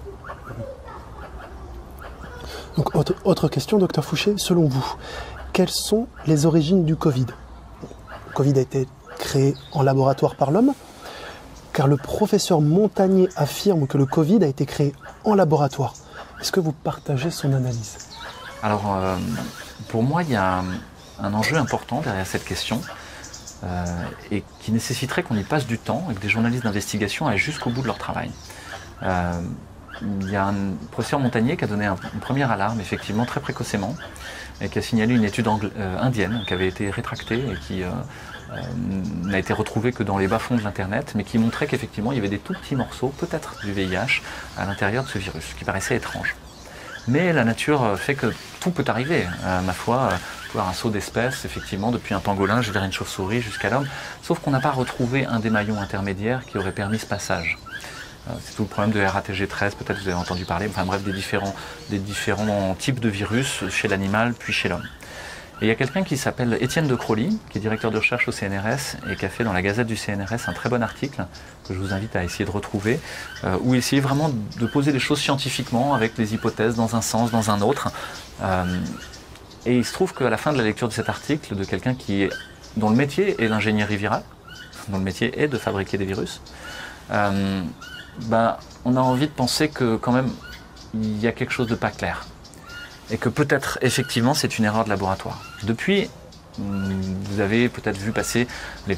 Donc, autre question, docteur Fouché, selon vous, quelles sont les origines du Covid? Le Covid a été créé en laboratoire par l'homme, car le professeur Montagnier affirme que le Covid a été créé en laboratoire. Est-ce que vous partagez son analyse? Alors, pour moi, il y a un enjeu important derrière cette question et qui nécessiterait qu'on y passe du temps et que des journalistes d'investigation aillent jusqu'au bout de leur travail. Il y a un professeur Montagnier qui a donné une première alarme, effectivement, très précocement, et qui a signalé une étude indienne qui avait été rétractée et qui n'a été retrouvée que dans les bas-fonds de l'Internet, mais qui montrait qu'effectivement, il y avait des tout petits morceaux, peut-être du VIH, à l'intérieur de ce virus, ce qui paraissait étrange. Mais la nature fait que tout peut arriver. Ma foi, un saut d'espèces, effectivement, depuis un pangolin vers une chauve-souris jusqu'à l'homme, sauf qu'on n'a pas retrouvé un des maillons intermédiaires qui aurait permis ce passage. C'est tout le problème de RATG 13, peut-être vous avez entendu parler, enfin bref, des différents types de virus chez l'animal puis chez l'homme. Et il y a quelqu'un qui s'appelle Étienne de Crowley, qui est directeur de recherche au CNRS et qui a fait dans la Gazette du CNRS un très bon article que je vous invite à essayer de retrouver, où il essayait vraiment de poser les choses scientifiquement avec des hypothèses dans un sens, dans un autre. Et il se trouve qu'à la fin de la lecture de cet article, de quelqu'un dont le métier est l'ingénierie virale, dont le métier est de fabriquer des virus, on a envie de penser que quand même il y a quelque chose de pas clair et que peut-être effectivement c'est une erreur de laboratoire. Depuis, vous avez peut-être vu passer les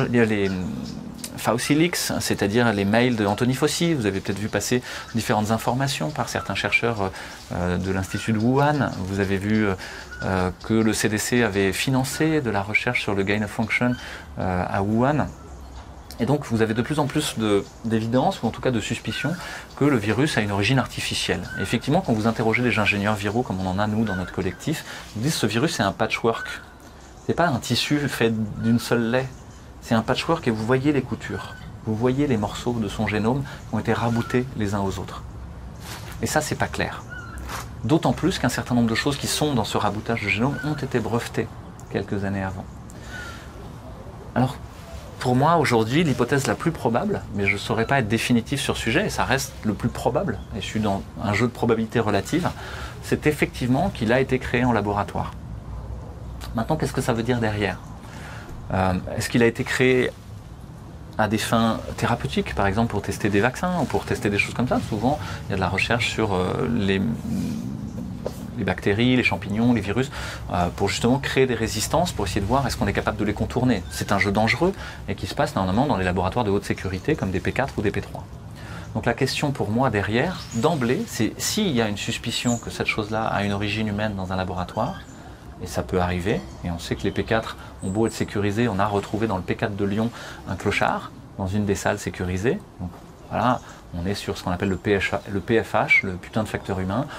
Fauci Leaks, c'est-à-dire les mails de Anthony Fauci. Vous avez peut-être vu passer différentes informations par certains chercheurs de l'Institut de Wuhan. Vous avez vu que le CDC avait financé de la recherche sur le gain of function à Wuhan. Et donc vous avez de plus en plus d'évidence, ou en tout cas de suspicion, que le virus a une origine artificielle. Et effectivement, quand vous interrogez des ingénieurs viraux, comme on en a nous dans notre collectif, ils disent que ce virus c'est un patchwork. C'est pas un tissu fait d'une seule laie, c'est un patchwork et vous voyez les coutures. Vous voyez les morceaux de son génome qui ont été raboutés les uns aux autres. Et ça, c'est pas clair. D'autant plus qu'un certain nombre de choses qui sont dans ce raboutage de génome ont été brevetées quelques années avant. Alors, pour moi, aujourd'hui, l'hypothèse la plus probable, mais je ne saurais pas être définitif sur ce sujet, et ça reste le plus probable, et je suis dans un jeu de probabilité relative, c'est effectivement qu'il a été créé en laboratoire. Maintenant, qu'est-ce que ça veut dire derrière? Est-ce qu'il a été créé à des fins thérapeutiques, par exemple pour tester des vaccins, ou pour tester des choses comme ça? Souvent, il y a de la recherche sur les bactéries, les champignons, les virus, pour justement créer des résistances, pour essayer de voir est-ce qu'on est capable de les contourner. C'est un jeu dangereux et qui se passe normalement dans les laboratoires de haute sécurité comme des P4 ou des P3. Donc la question pour moi derrière, d'emblée, c'est s'il y a une suspicion que cette chose-là a une origine humaine dans un laboratoire, et ça peut arriver, et on sait que les P4 ont beau être sécurisés, on a retrouvé dans le P4 de Lyon un clochard dans une des salles sécurisées. Donc voilà, on est sur ce qu'on appelle le PFH, le putain de facteur humain.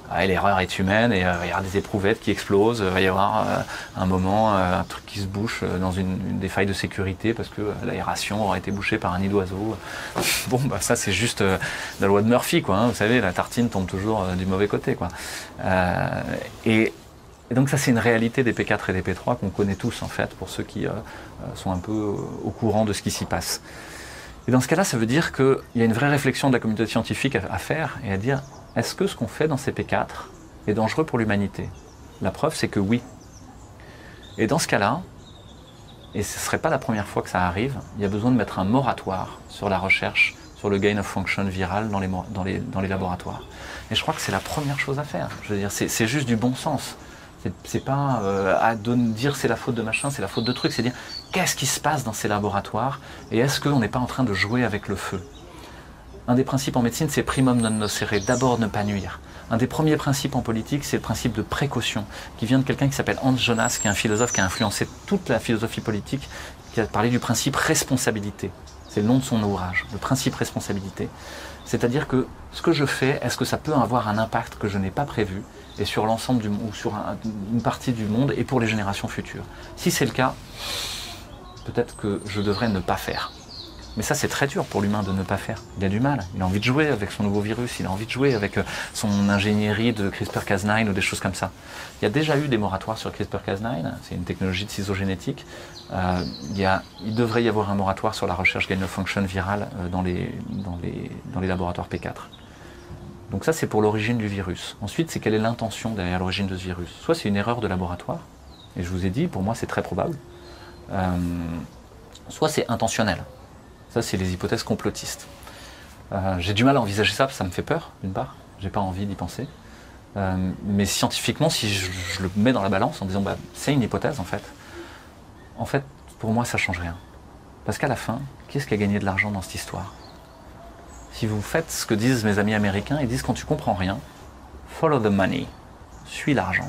l'erreur est humaine et il va y avoir des éprouvettes qui explosent, il va y avoir un moment, un truc qui se bouche dans une des failles de sécurité parce que l'aération aurait été bouchée par un nid d'oiseau. Bon, bah ça c'est juste la loi de Murphy, quoi, hein, vous savez, la tartine tombe toujours du mauvais côté, quoi. Et donc ça c'est une réalité des P4 et des P3 qu'on connaît tous en fait, pour ceux qui sont un peu au courant de ce qui s'y passe. Et dans ce cas-là, ça veut dire qu'il y a une vraie réflexion de la communauté scientifique à faire et à dire, est-ce que ce qu'on fait dans ces P4 est dangereux pour l'humanité? La preuve, c'est que oui. Et dans ce cas-là, et ce ne serait pas la première fois que ça arrive, il y a besoin de mettre un moratoire sur la recherche, sur le gain of function viral dans les laboratoires. Et je crois que c'est la première chose à faire. Je veux dire, c'est juste du bon sens. C'est pas dire c'est la faute de machin, c'est la faute de truc, c'est dire qu'est-ce qui se passe dans ces laboratoires et est-ce qu'on n'est pas en train de jouer avec le feu? Un des principes en médecine, c'est primum non nocere, d'abord ne pas nuire. Un des premiers principes en politique, c'est le principe de précaution, qui vient de quelqu'un qui s'appelle Hans Jonas, qui est un philosophe qui a influencé toute la philosophie politique, qui a parlé du principe responsabilité. C'est le nom de son ouvrage, le principe responsabilité. C'est-à-dire que ce que je fais, est-ce que ça peut avoir un impact que je n'ai pas prévu et sur l'ensemble du monde, ou sur une partie du monde et pour les générations futures. Si c'est le cas, peut-être que je devrais ne pas faire. Mais ça, c'est très dur pour l'humain de ne pas faire. Il a du mal, il a envie de jouer avec son nouveau virus, il a envie de jouer avec son ingénierie de CRISPR-Cas9 ou des choses comme ça. Il y a déjà eu des moratoires sur CRISPR-Cas9, c'est une technologie de ciseaux génétiques. Il devrait y avoir un moratoire sur la recherche gain of function virale dans les laboratoires P4. Donc ça, c'est pour l'origine du virus. Ensuite, c'est quelle est l'intention derrière l'origine de ce virus. Soit c'est une erreur de laboratoire, et je vous ai dit, pour moi, c'est très probable. Soit c'est intentionnel. Ça, c'est les hypothèses complotistes. J'ai du mal à envisager ça, parce que ça me fait peur, d'une part. J'ai pas envie d'y penser. Mais scientifiquement, si je le mets dans la balance en disant, bah, c'est une hypothèse, en fait, pour moi, ça change rien. Parce qu'à la fin, qui est-ce qui a gagné de l'argent dans cette histoire? Si vous faites ce que disent mes amis américains, ils disent quand tu comprends rien, follow the money, suis l'argent.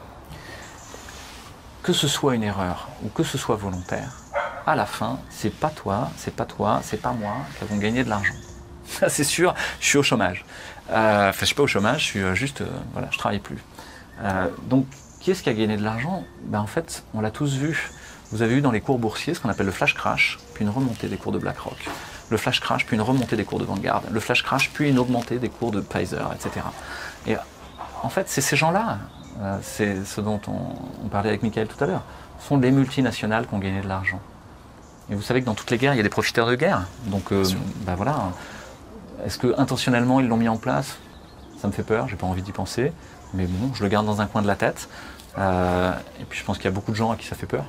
Que ce soit une erreur ou que ce soit volontaire, à la fin, c'est pas toi, c'est pas moi qui avons gagné de l'argent. C'est sûr, je suis au chômage. Enfin, je suis pas au chômage, je suis juste, voilà, je travaille plus. Donc, qui est-ce qui a gagné de l'argent? Ben, en fait, on l'a tous vu. Vous avez eu dans les cours boursiers ce qu'on appelle le flash crash, puis une remontée des cours de BlackRock. Le flash crash, puis une remontée des cours de Vanguard. Le flash crash, puis une augmentée des cours de Pfizer, etc. Et en fait, c'est ces gens-là, c'est ce dont on parlait avec Michael tout à l'heure, sont les multinationales qui ont gagné de l'argent. Et vous savez que dans toutes les guerres, il y a des profiteurs de guerre. Donc, ben voilà. Est-ce que intentionnellement ils l'ont mis en place? Ça me fait peur, j'ai pas envie d'y penser. Mais bon, je le garde dans un coin de la tête. Et puis je pense qu'il y a beaucoup de gens à qui ça fait peur.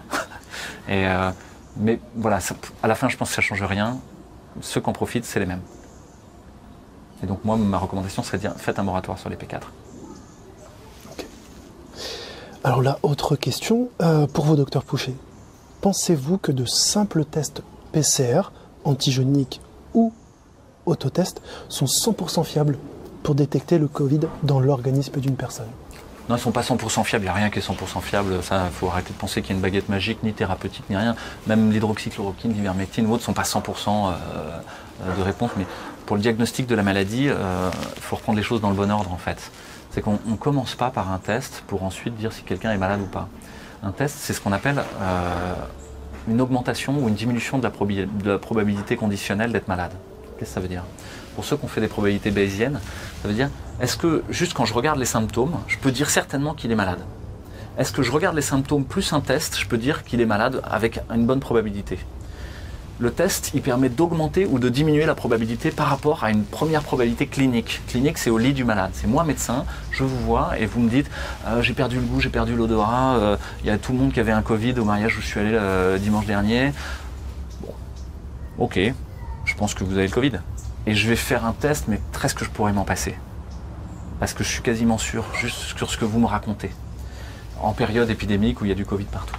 Mais voilà, à la fin, je pense que ça ne change rien. Ceux qui en profitent, c'est les mêmes. Et donc moi, ma recommandation serait de dire, faites un moratoire sur les P4. Okay. Alors là, autre question pour vous, docteur Pouchet. Pensez-vous que de simples tests PCR, antigéniques ou autotests, sont 100% fiables pour détecter le Covid dans l'organisme d'une personne? Non, ils ne sont pas 100% fiables, il n'y a rien qui est 100% fiable. Ça, il faut arrêter de penser qu'il y a une baguette magique, ni thérapeutique, ni rien. Même l'hydroxychloroquine, l'ivermectine ou autres ne sont pas 100% de réponse. Mais pour le diagnostic de la maladie, il faut reprendre les choses dans le bon ordre, en fait. C'est qu'on ne commence pas par un test pour ensuite dire si quelqu'un est malade ou pas. Un test, c'est ce qu'on appelle une augmentation ou une diminution de la probabilité conditionnelle d'être malade. Qu'est-ce que ça veut dire? Pour ceux qui ont fait des probabilités bayésiennes, ça veut dire, est-ce que juste quand je regarde les symptômes, je peux dire certainement qu'il est malade? Est-ce que je regarde les symptômes plus un test, je peux dire qu'il est malade avec une bonne probabilité? Le test, il permet d'augmenter ou de diminuer la probabilité par rapport à une première probabilité clinique. Clinique, c'est au lit du malade. C'est moi, médecin, je vous vois et vous me dites j'ai perdu le goût, j'ai perdu l'odorat, il y a tout le monde qui avait un Covid au mariage où je suis allé dimanche dernier. Bon, ok, je pense que vous avez le Covid. Et je vais faire un test, mais presque que je pourrais m'en passer. Parce que je suis quasiment sûr, juste sur ce que vous me racontez. En période épidémique où il y a du Covid partout.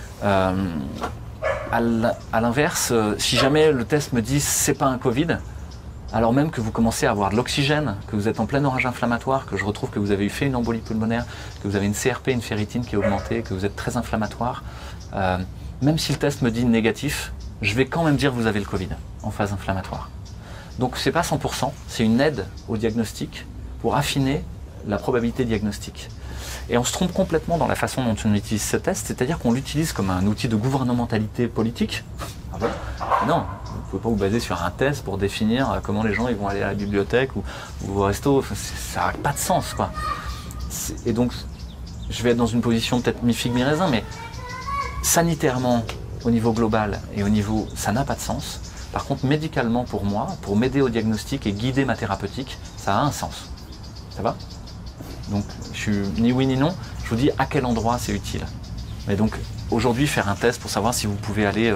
À l'inverse, si jamais le test me dit c'est pas un Covid, alors même que vous commencez à avoir de l'oxygène, que vous êtes en plein orage inflammatoire, que je retrouve que vous avez fait une embolie pulmonaire, que vous avez une CRP, une ferritine qui est augmentée, que vous êtes très inflammatoire, même si le test me dit négatif, je vais quand même dire que vous avez le Covid en phase inflammatoire. Donc c'est pas 100%, c'est une aide au diagnostic pour affiner la probabilité diagnostique. Et on se trompe complètement dans la façon dont on utilise ce test, c'est-à-dire qu'on l'utilise comme un outil de gouvernementalité politique. Ah bon ? Non, vous ne pouvez pas vous baser sur un test pour définir comment les gens ils vont aller à la bibliothèque ou au resto, ça n'a pas de sens, quoi. Et donc, je vais être dans une position peut-être mi-figue, mi-raisin, mais sanitairement, au niveau global et au niveau, ça n'a pas de sens. Par contre, médicalement pour moi, pour m'aider au diagnostic et guider ma thérapeutique, ça a un sens. Ça va ? Donc, je suis ni oui ni non. Je vous dis à quel endroit c'est utile. Mais donc, aujourd'hui, faire un test pour savoir si vous pouvez aller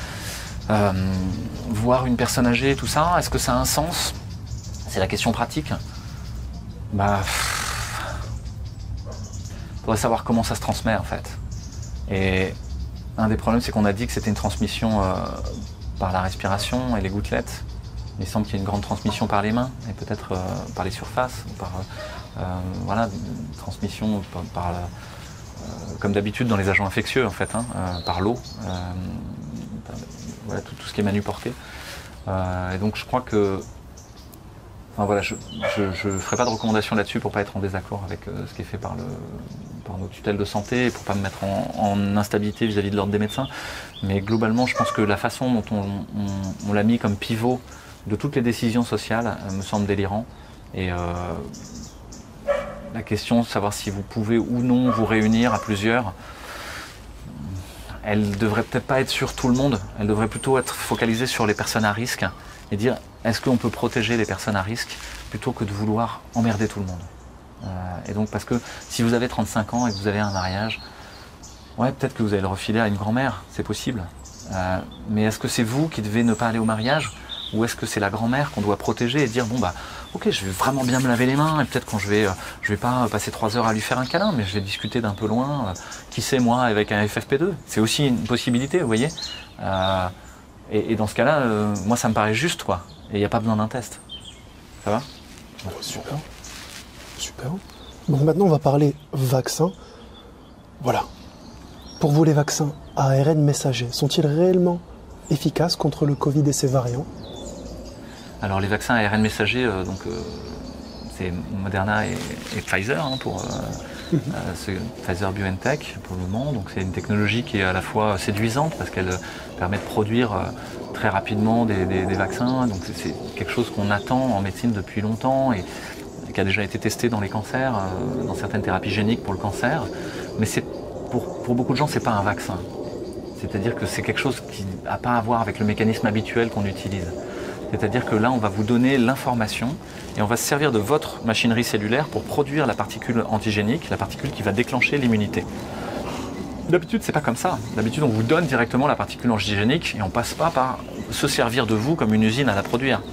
voir une personne âgée, tout ça, est-ce que ça a un sens ? C'est la question pratique. Faudrait savoir comment ça se transmet en fait. Et un des problèmes, c'est qu'on a dit que c'était une transmission par la respiration et les gouttelettes. Il semble qu'il y ait une grande transmission par les mains et peut-être par les surfaces, ou par une transmission comme d'habitude dans les agents infectieux en fait, par l'eau, tout ce qui est manuporté. Et donc je crois que je ne ferai pas de recommandation là-dessus pour ne pas être en désaccord avec ce qui est fait par nos tutelles de santé, et pour ne pas me mettre en instabilité vis-à-vis de l'ordre des médecins. Mais globalement, je pense que la façon dont on l'a mis comme pivot de toutes les décisions sociales me semble délirant. Et la question de savoir si vous pouvez ou non vous réunir à plusieurs, elle ne devrait peut-être pas être sur tout le monde, elle devrait plutôt être focalisée sur les personnes à risque et dire est-ce qu'on peut protéger les personnes à risque plutôt que de vouloir emmerder tout le monde. Et donc parce que si vous avez 35 ans et que vous avez un mariage, ouais, peut-être que vous allez le refiler à une grand-mère, c'est possible. Mais est-ce que c'est vous qui devez ne pas aller au mariage, ou est-ce que c'est la grand-mère qu'on doit protéger et dire bon ok, je vais vraiment bien me laver les mains et peut-être quand je vais pas passer 3 heures à lui faire un câlin, mais je vais discuter d'un peu loin, qui sait moi, avec un FFP2. C'est aussi une possibilité, vous voyez. Et dans ce cas-là, moi ça me paraît juste, quoi. Et il n'y a pas besoin d'un test. Ça va ? Super. Super. Donc maintenant on va parler vaccin. Voilà. Pour vous, les vaccins à ARN messager sont-ils réellement efficaces contre le Covid et ses variants ? Alors les vaccins à ARN messager, c'est Moderna et Pfizer pour Pfizer BioNTech pour le moment. Donc c'est une technologie qui est à la fois séduisante parce qu'elle permet de produire très rapidement des vaccins. Donc c'est quelque chose qu'on attend en médecine depuis longtemps et qui a déjà été testé dans les cancers, dans certaines thérapies géniques pour le cancer. Mais pour beaucoup de gens, c'est pas un vaccin. C'est-à-dire que c'est quelque chose qui n'a pas à voir avec le mécanisme habituel qu'on utilise. C'est-à-dire que là, on va vous donner l'information et on va se servir de votre machinerie cellulaire pour produire la particule antigénique, la particule qui va déclencher l'immunité. D'habitude, c'est pas comme ça. D'habitude, on vous donne directement la particule antigénique et on passe pas par se servir de vous comme une usine à la produire.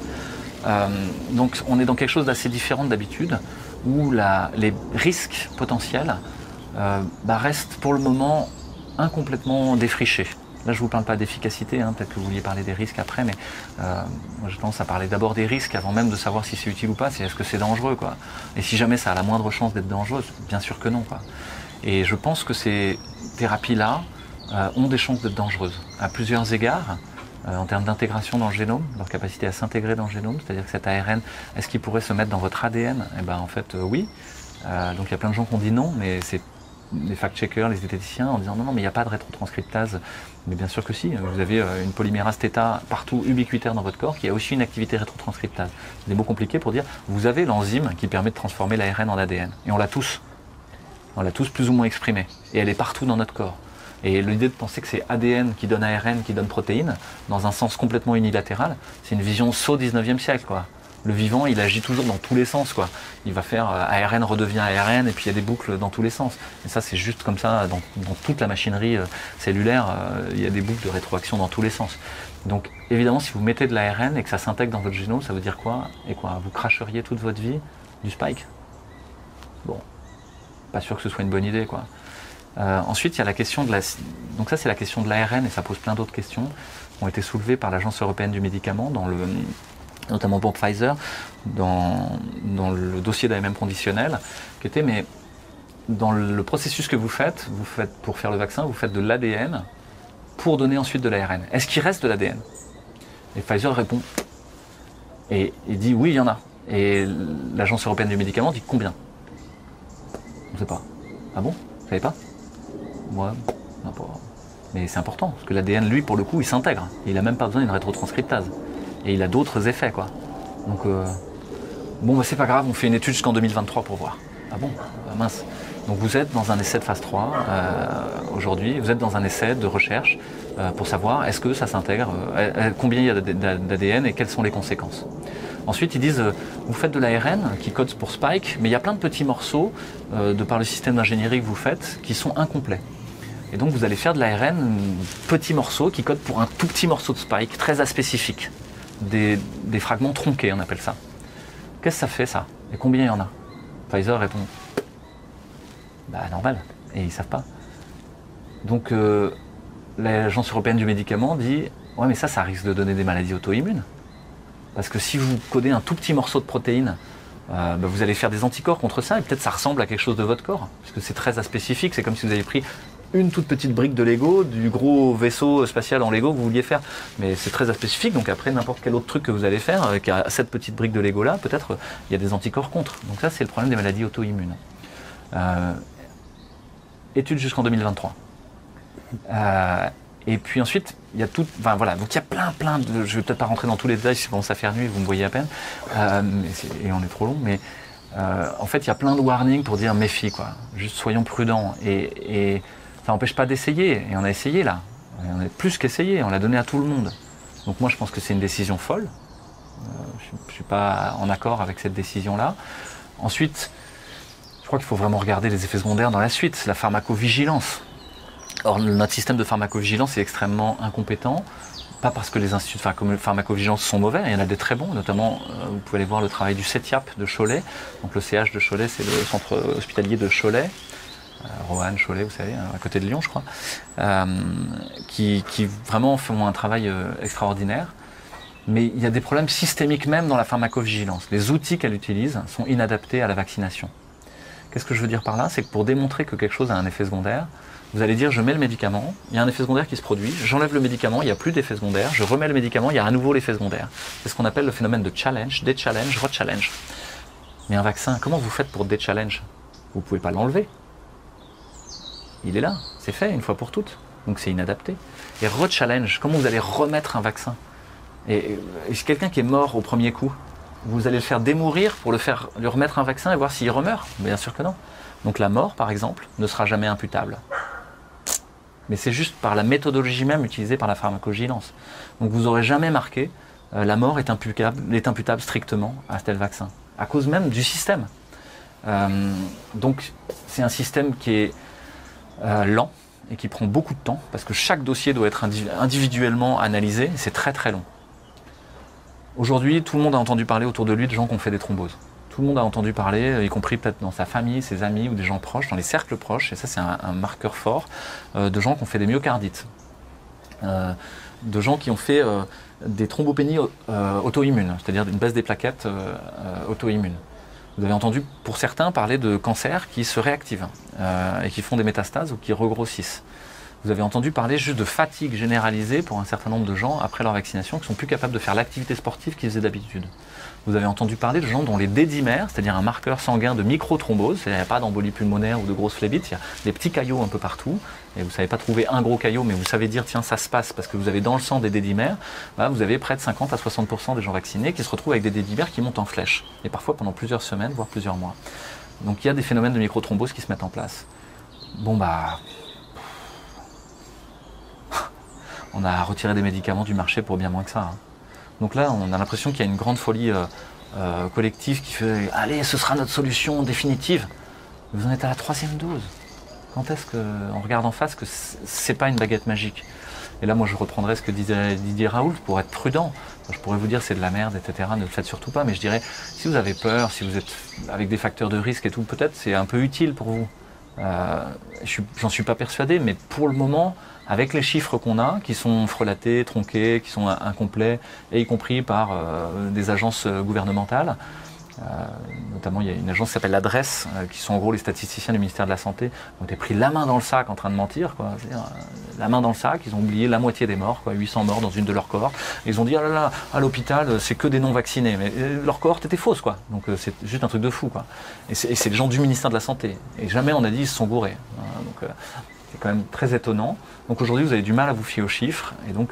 Donc, on est dans quelque chose d'assez différent d'habitude, où les risques potentiels restent pour le moment incomplètement défrichés. Là, je ne vous parle pas d'efficacité, peut-être que vous vouliez parler des risques après, mais moi, j'ai tendance à parler d'abord des risques avant même de savoir si c'est utile ou pas, c'est est-ce que c'est dangereux, quoi. Et si jamais ça a la moindre chance d'être dangereux, bien sûr que non, quoi. Et je pense que ces thérapies-là ont des chances d'être dangereuses, à plusieurs égards, en termes d'intégration dans le génome, leur capacité à s'intégrer dans le génome, c'est-à-dire que cet ARN, est-ce qu'il pourrait se mettre dans votre ADN ? Eh ben, en fait, oui. Donc il y a plein de gens qui ont dit non, mais c'est les fact-checkers, les zététiciens, en disant non, mais il n'y a pas de rétrotranscriptase. Mais bien sûr que si, vous avez une polymérase θ partout ubiquitaire dans votre corps qui a aussi une activité rétrotranscriptase. C'est des mots compliqués pour dire vous avez l'enzyme qui permet de transformer l'ARN en ADN. Et on l'a tous. On l'a tous plus ou moins exprimée. Et elle est partout dans notre corps. Et l'idée de penser que c'est ADN qui donne ARN, qui donne protéines, dans un sens complètement unilatéral, c'est une vision saut 19e siècle, quoi. Le vivant, il agit toujours dans tous les sens, quoi. Il va faire ARN redevient ARN et puis il y a des boucles dans tous les sens. Et ça, c'est juste comme ça, dans toute la machinerie cellulaire, il y a des boucles de rétroaction dans tous les sens. Donc, évidemment, si vous mettez de l'ARN et que ça s'intègre dans votre génome, ça veut dire quoi ? Et quoi ? Vous cracheriez toute votre vie du spike ? Bon, pas sûr que ce soit une bonne idée, quoi. Ensuite, il y a la question de donc ça, c'est la question de l'ARN et ça pose plein d'autres questions qui ont été soulevées par l'Agence européenne du médicament, notamment pour Pfizer, dans le dossier d'AMM conditionnel, qui était, mais dans le processus que vous faites pour faire le vaccin, vous faites de l'ADN pour donner ensuite de l'ARN. Est-ce qu'il reste de l'ADN ? Et Pfizer répond, et il dit oui, il y en a. Et l'Agence européenne du médicament dit combien ? ne sait pas. Ah bon? Vous savez pas? Ouais, mais c'est important, parce que l'ADN, lui, pour le coup, il s'intègre. Il n'a même pas besoin d'une rétrotranscriptase. Et il a d'autres effets, quoi. Donc, bon, bah, c'est pas grave, on fait une étude jusqu'en 2023 pour voir. Ah bon? Bah, mince. Donc vous êtes dans un essai de phase 3 aujourd'hui, vous êtes dans un essai de recherche pour savoir est-ce que ça s'intègre, combien il y a d'ADN et quelles sont les conséquences. Ensuite, ils disent, vous faites de l'ARN qui code pour Spike, mais il y a plein de petits morceaux, de par le système d'ingénierie que vous faites, qui sont incomplets. Et donc vous allez faire de l'ARN, petits morceaux qui codent pour un tout petit morceau de Spike, très aspécifique. Des fragments tronqués, on appelle ça. Qu'est-ce que ça fait, ça? Et combien il y en a? Pfizer répond, bah normal, et ils ne savent pas. Donc l'Agence européenne du médicament dit, ouais mais ça risque de donner des maladies auto-immunes. Parce que si vous codez un tout petit morceau de protéine, vous allez faire des anticorps contre ça, et peut-être ça ressemble à quelque chose de votre corps, parce que c'est très aspécifique, c'est comme si vous avez pris une toute petite brique de Lego, du gros vaisseau spatial en Lego que vous vouliez faire. Mais c'est très aspécifique, donc après n'importe quel autre truc que vous allez faire, avec cette petite brique de Lego là, peut-être il y a des anticorps contre. Donc ça c'est le problème des maladies auto-immunes. Étude jusqu'en 2023. Et puis ensuite, il y a tout, enfin voilà, donc il y a plein de, je vais peut-être pas rentrer dans tous les détails, si ça commence à faire nuit, vous me voyez à peine, et on est trop long, mais en fait il y a plein de warnings pour dire méfie quoi, juste soyons prudents, et ça n'empêche pas d'essayer, et on a essayé là, et on a plus qu'essayé, on l'a donné à tout le monde. Donc moi je pense que c'est une décision folle, je ne suis pas en accord avec cette décision-là. Ensuite, je crois qu'il faut vraiment regarder les effets secondaires dans la suite, la pharmacovigilance. Or, notre système de pharmacovigilance est extrêmement incompétent, pas parce que les instituts de pharmacovigilance sont mauvais, il y en a des très bons, notamment, vous pouvez aller voir le travail du CETIAP de Cholet, donc le CH de Cholet, c'est le centre hospitalier de Cholet, Roanne, Cholet, vous savez, à côté de Lyon, je crois, qui vraiment font un travail extraordinaire. Mais il y a des problèmes systémiques même dans la pharmacovigilance. Les outils qu'elle utilise sont inadaptés à la vaccination. Qu'est-ce que je veux dire par là? C'est que pour démontrer que quelque chose a un effet secondaire, vous allez dire je mets le médicament, il y a un effet secondaire qui se produit, j'enlève le médicament, il n'y a plus d'effet secondaire, je remets le médicament, il y a à nouveau l'effet secondaire. C'est ce qu'on appelle le phénomène de challenge, déchallenge, rechallenge. Mais un vaccin, comment vous faites pour déchallenge? Vous ne pouvez pas l'enlever. Il est là, c'est fait une fois pour toutes, donc c'est inadapté. Et rechallenge, comment vous allez remettre un vaccin? Et quelqu'un qui est mort au premier coup, vous allez le faire démourir pour lui remettre un vaccin et voir s'il remeurt? Bien sûr que non. Donc la mort, par exemple, ne sera jamais imputable. Mais c'est juste par la méthodologie même utilisée par la pharmacovigilance. Donc vous n'aurez jamais marqué la mort est imputable strictement à tel vaccin, à cause même du système. Donc c'est un système qui est lent et qui prend beaucoup de temps, parce que chaque dossier doit être individuellement analysé, c'est très très long. Aujourd'hui, tout le monde a entendu parler autour de lui de gens qui ont fait des thromboses. Tout le monde a entendu parler, y compris peut-être dans sa famille, ses amis ou des gens proches, dans les cercles proches, et ça c'est un marqueur fort, de gens qui ont fait des myocardites, de gens qui ont fait des thrombopénies auto-immunes, c'est-à-dire une baisse des plaquettes auto-immunes. Vous avez entendu pour certains parler de cancers qui se réactivent et qui font des métastases ou qui regrossissent. Vous avez entendu parler juste de fatigue généralisée pour un certain nombre de gens après leur vaccination qui sont plus capables de faire l'activité sportive qu'ils faisaient d'habitude. Vous avez entendu parler de gens dont les D-dimères, c'est-à-dire un marqueur sanguin de microthrombose, il n'y a pas d'embolie pulmonaire ou de grosses phlébites, il y a des petits caillots un peu partout, et vous ne savez pas trouver un gros caillot, mais vous savez dire tiens ça se passe parce que vous avez dans le sang des D-dimères, vous avez près de 50 à 60% des gens vaccinés qui se retrouvent avec des D-dimères qui montent en flèche, et parfois pendant plusieurs semaines, voire plusieurs mois. Donc il y a des phénomènes de microthrombose qui se mettent en place. Bon on a retiré des médicaments du marché pour bien moins que ça. Hein. Donc là, on a l'impression qu'il y a une grande folie collective qui fait « Allez, ce sera notre solution définitive ». Vous en êtes à la 3e dose. Quand est-ce qu'on regarde en face que c'est pas une baguette magique? Et là, moi, je reprendrais ce que disait Didier Raoult pour être prudent. Je pourrais vous dire c'est de la merde, etc. Ne le faites surtout pas. Mais je dirais, si vous avez peur, si vous êtes avec des facteurs de risque et tout, peut-être c'est un peu utile pour vous. J'en suis pas persuadé, mais pour le moment, avec les chiffres qu'on a, qui sont frelatés, tronqués, qui sont incomplets, et y compris par des agences gouvernementales, Notamment, il y a une agence qui s'appelle l'Adresse, qui sont en gros les statisticiens du ministère de la Santé, ont été pris la main dans le sac en train de mentir, quoi. C'est-à-dire, la main dans le sac, ils ont oublié la moitié des morts, quoi, 800 morts dans une de leurs cohortes. Ils ont dit, ah là là, à l'hôpital, c'est que des non-vaccinés. Mais leur cohorte était fausse, quoi. Donc c'est juste un truc de fou, quoi. Et c'est les gens du ministère de la Santé. Et jamais on a dit, ils se sont gourés. Donc c'est quand même très étonnant. Donc aujourd'hui, vous avez du mal à vous fier aux chiffres. Et donc,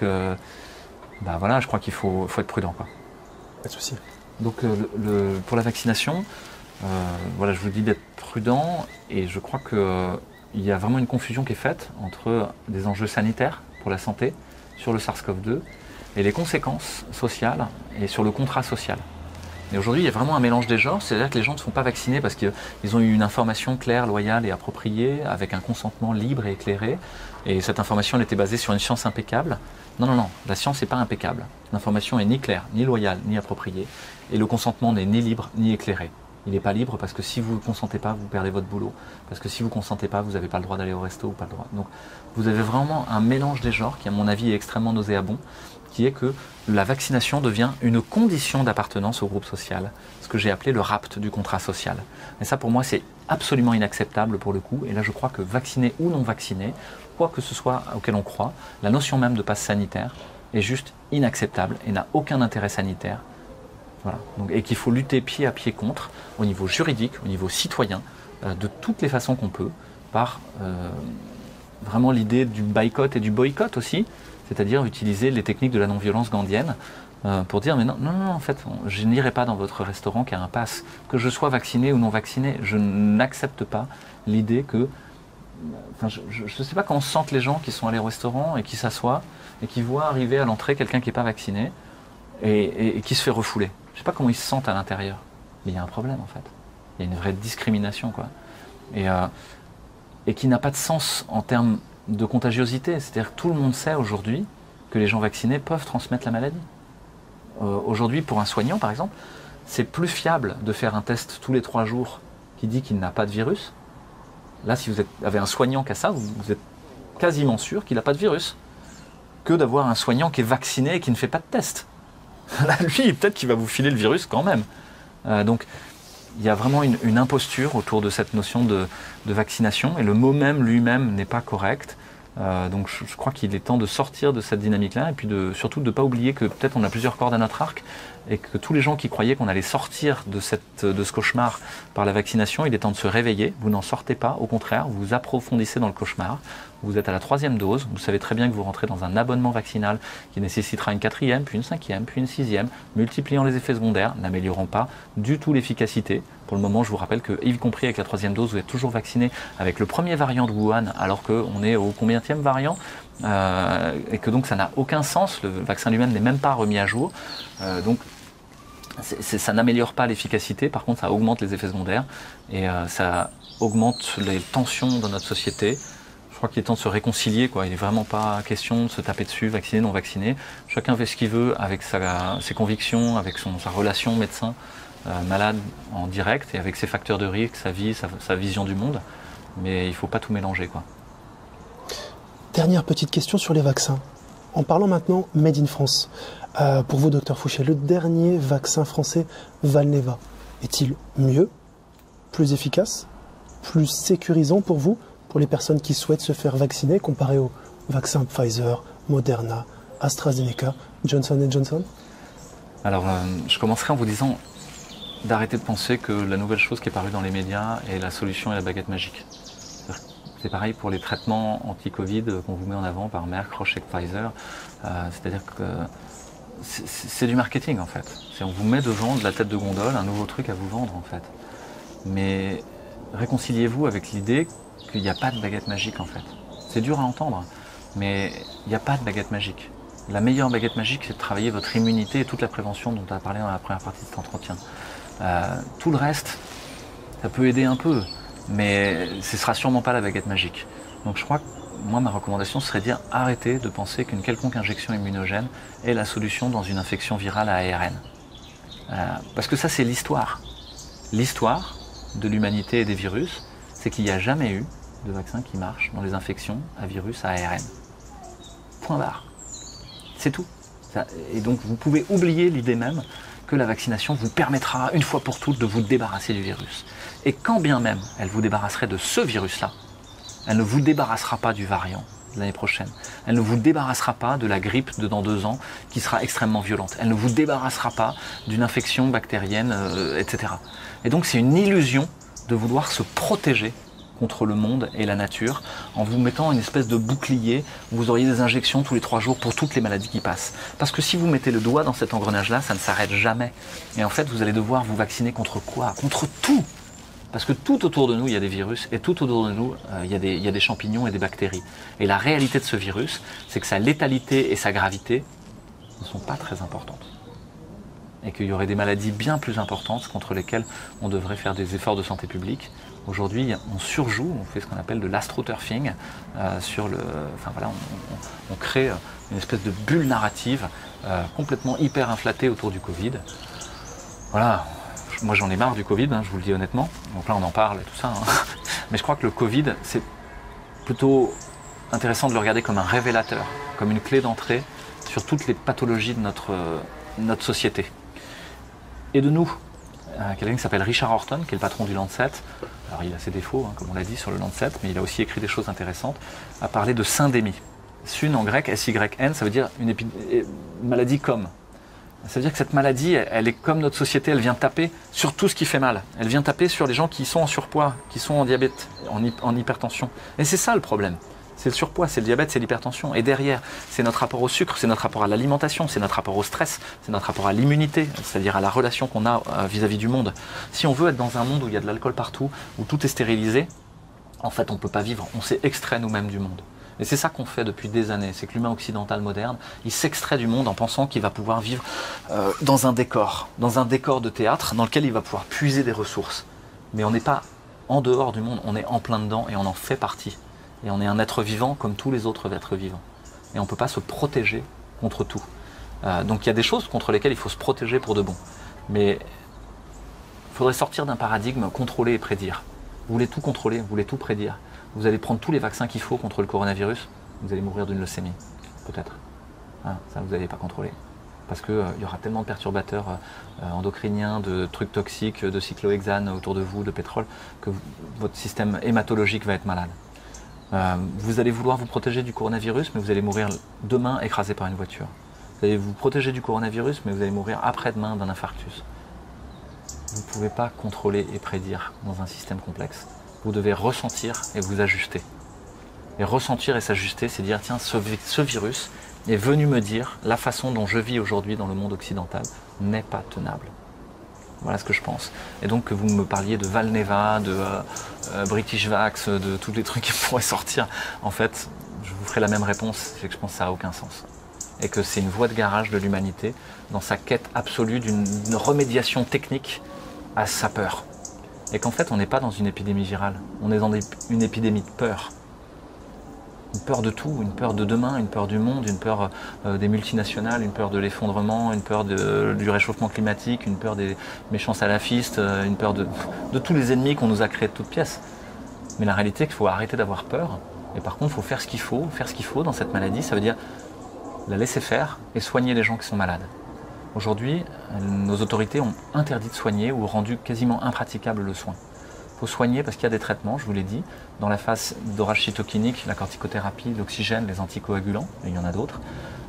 voilà, je crois qu'il faut être prudent, quoi. Pas de souci. Donc pour la vaccination, voilà, je vous dis d'être prudent et je crois qu'il y a vraiment une confusion qui est faite entre des enjeux sanitaires pour la santé sur le SARS-CoV-2 et les conséquences sociales et sur le contrat social. Et aujourd'hui, il y a vraiment un mélange des genres, c'est-à-dire que les gens ne se font pas vacciner parce qu'ils ont eu une information claire, loyale et appropriée, avec un consentement libre et éclairé. Et cette information, elle était basée sur une science impeccable. Non, non, non, la science n'est pas impeccable. L'information est ni claire, ni loyale, ni appropriée. Et le consentement n'est ni libre, ni éclairé. Il n'est pas libre parce que si vous ne consentez pas, vous perdez votre boulot. Parce que si vous ne consentez pas, vous n'avez pas le droit d'aller au resto ou pas le droit. Donc vous avez vraiment un mélange des genres qui, à mon avis, est extrêmement nauséabond, qui est que la vaccination devient une condition d'appartenance au groupe social, ce que j'ai appelé le rapt du contrat social. Et ça, pour moi, c'est absolument inacceptable pour le coup. Et là, je crois que vacciné ou non vacciné, quoi que ce soit auquel on croit, la notion même de passe sanitaire est juste inacceptable et n'a aucun intérêt sanitaire. Voilà. Donc, et qu'il faut lutter pied à pied contre, au niveau juridique, au niveau citoyen, de toutes les façons qu'on peut, par vraiment l'idée du boycott et du boycott aussi, c'est-à-dire utiliser les techniques de la non-violence gandhienne pour dire mais non, non, non, en fait, je n'irai pas dans votre restaurant qui a un pass, que je sois vacciné ou non vacciné, je n'accepte pas l'idée que, enfin, je ne sais pas comment se sentent les gens qui sont allés au restaurant et qui s'assoient et qui voient arriver à l'entrée quelqu'un qui n'est pas vacciné et qui se fait refouler. Je ne sais pas comment ils se sentent à l'intérieur, mais il y a un problème en fait. Il y a une vraie discrimination, quoi. Et qui n'a pas de sens en termes de contagiosité. C'est-à-dire que tout le monde sait aujourd'hui que les gens vaccinés peuvent transmettre la maladie. Aujourd'hui, pour un soignant, par exemple, c'est plus fiable de faire un test tous les 3 jours qui dit qu'il n'a pas de virus. Là, si vous avez un soignant qui a ça, vous êtes quasiment sûr qu'il n'a pas de virus, que d'avoir un soignant qui est vacciné et qui ne fait pas de test. Là, lui, peut-être qu'il va vous filer le virus quand même. Donc, il y a vraiment une imposture autour de cette notion de vaccination, et le mot même lui-même n'est pas correct. Donc je crois qu'il est temps de sortir de cette dynamique-là, et puis surtout de ne pas oublier que peut-être on a plusieurs cordes à notre arc, et que tous les gens qui croyaient qu'on allait sortir de ce cauchemar par la vaccination, il est temps de se réveiller. Vous n'en sortez pas, au contraire, vous vous approfondissez dans le cauchemar. Vous êtes à la 3e dose, vous savez très bien que vous rentrez dans un abonnement vaccinal qui nécessitera une 4e, puis une 5e, puis une 6e, multipliant les effets secondaires, n'améliorant pas du tout l'efficacité. Pour le moment, je vous rappelle que, y compris avec la 3e dose, vous êtes toujours vacciné avec le premier variant de Wuhan, alors qu'on est au combienième variant, et que donc ça n'a aucun sens. Le vaccin lui-même n'est même pas remis à jour. Donc ça n'améliore pas l'efficacité, par contre ça augmente les effets secondaires, et ça augmente les tensions dans notre société. Je crois qu'il est temps de se réconcilier, quoi. Il n'est vraiment pas question de se taper dessus, vacciné, non vacciné. Chacun fait ce qu'il veut avec ses convictions, avec sa relation médecin, malade en direct, et avec ses facteurs de risque, sa vie, sa vision du monde. Mais il ne faut pas tout mélanger, quoi. Dernière petite question sur les vaccins. En parlant maintenant Made in France. Pour vous, docteur Fouché, le dernier vaccin français, Valneva, est-il mieux, plus efficace, plus sécurisant pour vous, pour les personnes qui souhaitent se faire vacciner, comparé aux vaccins Pfizer, Moderna, AstraZeneca, Johnson & Johnson? Alors, je commencerai en vous disant d'arrêter de penser que la nouvelle chose qui est parue dans les médias est la solution et la baguette magique. C'est pareil pour les traitements anti-Covid qu'on vous met en avant par Merck, Roche et Pfizer. C'est-à-dire que c'est du marketing, en fait. On vous met devant de la tête de gondole un nouveau truc à vous vendre, en fait. Mais réconciliez-vous avec l'idée qu'il n'y a pas de baguette magique, en fait. C'est dur à entendre, mais il n'y a pas de baguette magique. La meilleure baguette magique, c'est de travailler votre immunité et toute la prévention dont on a parlé dans la première partie de cet entretien. Tout le reste, ça peut aider un peu, mais ce ne sera sûrement pas la baguette magique. Donc je crois que moi, ma recommandation serait de dire arrêtez de penser qu'une quelconque injection immunogène est la solution dans une infection virale à ARN. Parce que ça, c'est l'histoire. L'histoire de l'humanité et des virus, c'est qu'il n'y a jamais eu de vaccin qui marche dans les infections à virus à ARN. Point barre. C'est tout. Et donc vous pouvez oublier l'idée même que la vaccination vous permettra une fois pour toutes de vous débarrasser du virus. Et quand bien même elle vous débarrasserait de ce virus-là, elle ne vous débarrassera pas du variant de l'année prochaine. Elle ne vous débarrassera pas de la grippe de dans 2 ans qui sera extrêmement violente. Elle ne vous débarrassera pas d'une infection bactérienne, etc. Et donc c'est une illusion de vouloir se protéger contre le monde et la nature en vous mettant une espèce de bouclier où vous auriez des injections tous les 3 jours pour toutes les maladies qui passent. Parce que si vous mettez le doigt dans cet engrenage-là, ça ne s'arrête jamais. Et en fait, vous allez devoir vous vacciner contre quoi? Contre tout! Parce que tout autour de nous, il y a des virus et tout autour de nous, il y a des champignons et des bactéries. Et la réalité de ce virus, c'est que sa létalité et sa gravité ne sont pas très importantes. Et qu'il y aurait des maladies bien plus importantes contre lesquelles on devrait faire des efforts de santé publique. Aujourd'hui, on surjoue, on fait ce qu'on appelle de l'astroturfing on crée une espèce de bulle narrative complètement hyper inflatée autour du Covid. Voilà, moi j'en ai marre du Covid, je vous le dis honnêtement. Donc là on en parle et tout ça. Mais je crois que le Covid, c'est plutôt intéressant de le regarder comme un révélateur, comme une clé d'entrée sur toutes les pathologies de notre société. Et de nous, quelqu'un qui s'appelle Richard Horton, qui est le patron du Lancet. Alors il a ses défauts, comme on l'a dit sur le Lancet, mais il a aussi écrit des choses intéressantes, a parlé de syndémie. Sun en grec, S-Y-N, ça veut dire une maladie comme. Ça veut dire que cette maladie, elle est comme notre société, elle vient taper sur tout ce qui fait mal. Elle vient taper sur les gens qui sont en surpoids, qui sont en diabète, en hypertension. Et c'est ça le problème. C'est le surpoids, c'est le diabète, c'est l'hypertension. Et derrière, c'est notre rapport au sucre, c'est notre rapport à l'alimentation, c'est notre rapport au stress, c'est notre rapport à l'immunité, c'est-à-dire à la relation qu'on a vis-à-vis du monde. Si on veut être dans un monde où il y a de l'alcool partout, où tout est stérilisé, en fait on ne peut pas vivre, on s'est extrait nous-mêmes du monde. Et c'est ça qu'on fait depuis des années, c'est que l'humain occidental moderne, il s'extrait du monde en pensant qu'il va pouvoir vivre dans un décor de théâtre dans lequel il va pouvoir puiser des ressources. Mais on n'est pas en dehors du monde, on est en plein dedans et on en fait partie. Et on est un être vivant comme tous les autres êtres vivants. Et on ne peut pas se protéger contre tout. Donc il y a des choses contre lesquelles il faut se protéger pour de bon. Mais il faudrait sortir d'un paradigme contrôler et prédire. Vous voulez tout contrôler, vous voulez tout prédire. Vous allez prendre tous les vaccins qu'il faut contre le coronavirus, vous allez mourir d'une leucémie, peut-être. Ça, vous n'allez pas contrôler. Parce qu'il y aura tellement de perturbateurs endocriniens, de trucs toxiques, de cyclohexane autour de vous, de pétrole, que votre système hématologique va être malade. Vous allez vouloir vous protéger du coronavirus, mais vous allez mourir demain écrasé par une voiture. Vous allez vous protéger du coronavirus, mais vous allez mourir après-demain d'un infarctus. Vous ne pouvez pas contrôler et prédire dans un système complexe. Vous devez ressentir et vous ajuster. Et ressentir et s'ajuster, c'est dire, tiens, ce virus est venu me dire la façon dont je vis aujourd'hui dans le monde occidental n'est pas tenable. Voilà ce que je pense. Et donc que vous me parliez de Valneva, de British Vax, de tous les trucs qui pourraient sortir, en fait, je vous ferai la même réponse, c'est que je pense que ça n'a aucun sens. Et que c'est une voie de garage de l'humanité dans sa quête absolue d'une remédiation technique à sa peur. Et qu'en fait, on n'est pas dans une épidémie virale, on est dans une épidémie de peur. Une peur de tout, une peur de demain, une peur du monde, une peur des multinationales, une peur de l'effondrement, une peur du réchauffement climatique, une peur des méchants salafistes, une peur de tous les ennemis qu'on nous a créés de toutes pièces. Mais la réalité, c'est qu'il faut arrêter d'avoir peur. Et par contre, il faut faire ce qu'il faut. Faire ce qu'il faut dans cette maladie, ça veut dire la laisser faire et soigner les gens qui sont malades. Aujourd'hui, nos autorités ont interdit de soigner ou rendu quasiment impraticable le soin. Il faut soigner parce qu'il y a des traitements, je vous l'ai dit, dans la phase d'orage cytokinique, la corticothérapie, l'oxygène, les anticoagulants, et il y en a d'autres.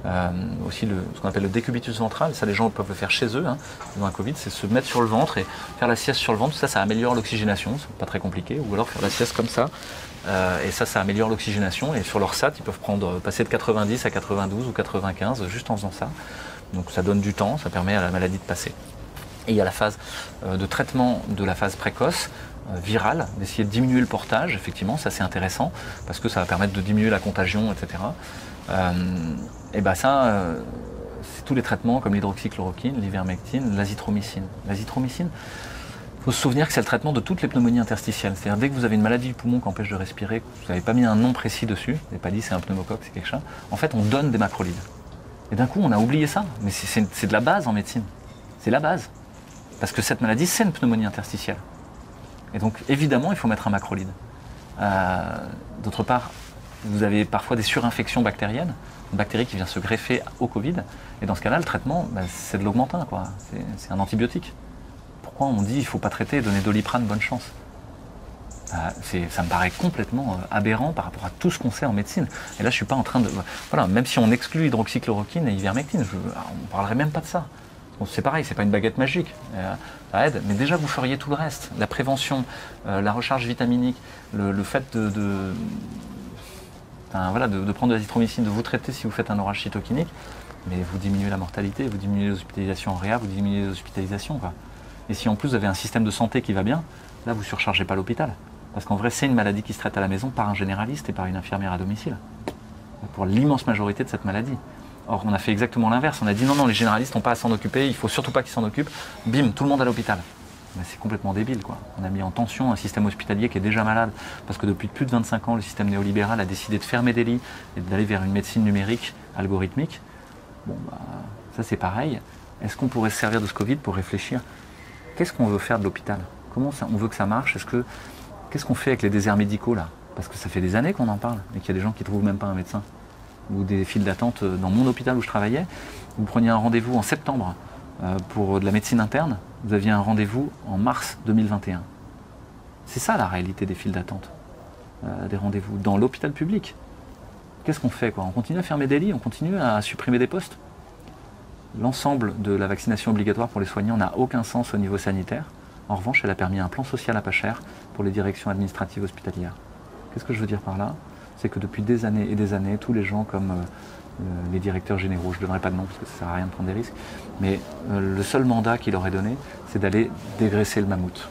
Aussi ce qu'on appelle le décubitus ventral, ça les gens peuvent le faire chez eux, dans un Covid, c'est se mettre sur le ventre et faire la sieste sur le ventre, ça améliore l'oxygénation, c'est pas très compliqué, ou alors faire la sieste comme ça, et ça améliore l'oxygénation, et sur leur SAT, ils peuvent passer de 90 à 92 ou 95 juste en faisant ça. Donc ça donne du temps, ça permet à la maladie de passer. Et il y a la phase de traitement de la phase précoce, virale, d'essayer de diminuer le portage, effectivement, ça c'est intéressant, parce que ça va permettre de diminuer la contagion, etc. Et bien ça, c'est tous les traitements comme l'hydroxychloroquine, l'ivermectine, l'azithromycine. L'azithromycine, il faut se souvenir que c'est le traitement de toutes les pneumonies interstitielles. C'est-à-dire dès que vous avez une maladie du poumon qui empêche de respirer, que vous n'avez pas mis un nom précis dessus, vous n'avez pas dit c'est un pneumocoque, c'est quelque chose, en fait on donne des macrolides. Et d'un coup on a oublié ça, mais c'est de la base en médecine. C'est la base. Parce que cette maladie, c'est une pneumonie interstitielle. Et donc, évidemment, il faut mettre un macrolide. D'autre part, vous avez parfois des surinfections bactériennes. une bactérie qui vient se greffer au Covid. Et dans ce cas-là, le traitement, c'est de l'augmentin, quoi. C'est un antibiotique. Pourquoi on dit qu'il ne faut pas traiter et donner Doliprane, bonne chance? Ça me paraît complètement aberrant par rapport à tout ce qu'on sait en médecine. Et là, je ne suis pas en train de... Voilà, même si on exclut hydroxychloroquine et ivermectine, on ne parlerait même pas de ça. C'est pareil, c'est pas une baguette magique, ça aide, mais déjà vous feriez tout le reste. La prévention, la recharge vitaminique, le fait de prendre de l'azithromycine, de vous traiter si vous faites un orage cytokinique, mais vous diminuez la mortalité, vous diminuez les hospitalisations en réa, vous diminuez les hospitalisations, quoi. Et si en plus vous avez un système de santé qui va bien, là vous ne surchargez pas l'hôpital. Parce qu'en vrai, c'est une maladie qui se traite à la maison par un généraliste et par une infirmière à domicile. Pour l'immense majorité de cette maladie. Or, on a fait exactement l'inverse. On a dit non, les généralistes n'ont pas à s'en occuper, il ne faut surtout pas qu'ils s'en occupent. Bim, tout le monde à l'hôpital. Mais c'est complètement débile, quoi. On a mis en tension un système hospitalier qui est déjà malade. Parce que depuis plus de 25 ans, le système néolibéral a décidé de fermer des lits et d'aller vers une médecine numérique, algorithmique. Bon, ça c'est pareil. Est-ce qu'on pourrait se servir de ce Covid pour réfléchir? Qu'est-ce qu'on veut faire de l'hôpital? Comment on veut que ça marche? Qu'est-ce qu'on fait avec les déserts médicaux, là? Parce que ça fait des années qu'on en parle et qu'il y a des gens qui ne trouvent même pas un médecin. Ou des files d'attente dans mon hôpital où je travaillais. Vous preniez un rendez-vous en septembre pour de la médecine interne, vous aviez un rendez-vous en mars 2021. C'est ça la réalité des files d'attente, des rendez-vous dans l'hôpital public. Qu'est-ce qu'on fait, quoi? On continue à fermer des lits, on continue à supprimer des postes. L'ensemble de la vaccination obligatoire pour les soignants n'a aucun sens au niveau sanitaire. En revanche, elle a permis un plan social à pas cher pour les directions administratives hospitalières. Qu'est-ce que je veux dire par là? C'est que depuis des années et des années, tous les gens comme les directeurs généraux, je ne donnerai pas de nom parce que ça ne sert à rien de prendre des risques, mais le seul mandat qu'il leur est donné, c'est d'aller dégraisser le mammouth.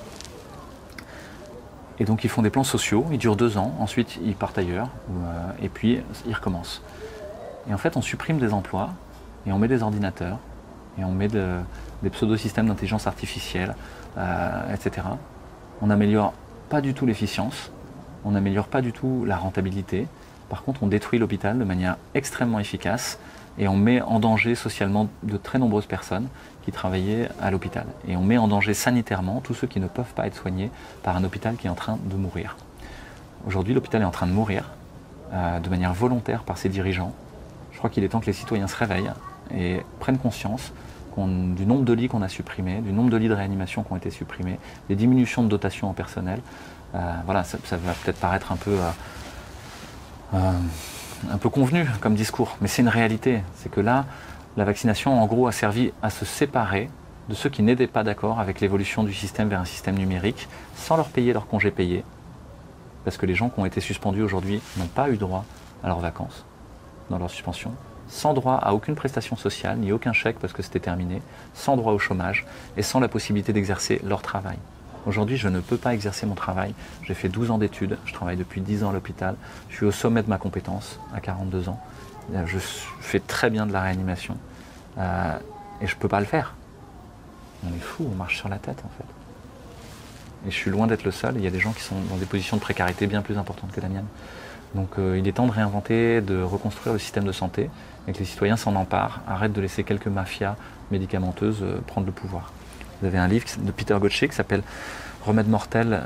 Et donc ils font des plans sociaux, ils durent 2 ans, ensuite ils partent ailleurs, et puis ils recommencent. Et en fait, on supprime des emplois, et on met des ordinateurs, et on met des pseudo-systèmes d'intelligence artificielle, etc. On n'améliore pas du tout l'efficience, on n'améliore pas du tout la rentabilité. Par contre, on détruit l'hôpital de manière extrêmement efficace et on met en danger socialement de très nombreuses personnes qui travaillaient à l'hôpital. Et on met en danger sanitairement tous ceux qui ne peuvent pas être soignés par un hôpital qui est en train de mourir. Aujourd'hui, l'hôpital est en train de mourir de manière volontaire par ses dirigeants. Je crois qu'il est temps que les citoyens se réveillent et prennent conscience du nombre de lits qu'on a supprimés, du nombre de lits de réanimation qui ont été supprimés, des diminutions de dotation en personnel. Voilà, ça va peut-être paraître un peu convenu comme discours, mais c'est une réalité. C'est que là, la vaccination, en gros, a servi à se séparer de ceux qui n'étaient pas d'accord avec l'évolution du système vers un système numérique, sans leur payer leurs congés payés, parce que les gens qui ont été suspendus aujourd'hui n'ont pas eu droit à leurs vacances dans leur suspension, sans droit à aucune prestation sociale, ni aucun chèque parce que c'était terminé, sans droit au chômage et sans la possibilité d'exercer leur travail. Aujourd'hui, je ne peux pas exercer mon travail. J'ai fait 12 ans d'études, je travaille depuis 10 ans à l'hôpital, je suis au sommet de ma compétence à 42 ans. Je fais très bien de la réanimation et je ne peux pas le faire. On est fou, on marche sur la tête en fait. Et je suis loin d'être le seul, il y a des gens qui sont dans des positions de précarité bien plus importantes que la mienne. Donc il est temps de réinventer, de reconstruire le système de santé et que les citoyens s'en emparent, arrêtent de laisser quelques mafias médicamenteuses prendre le pouvoir. Vous avez un livre de Peter Gotche qui s'appelle Remède mortel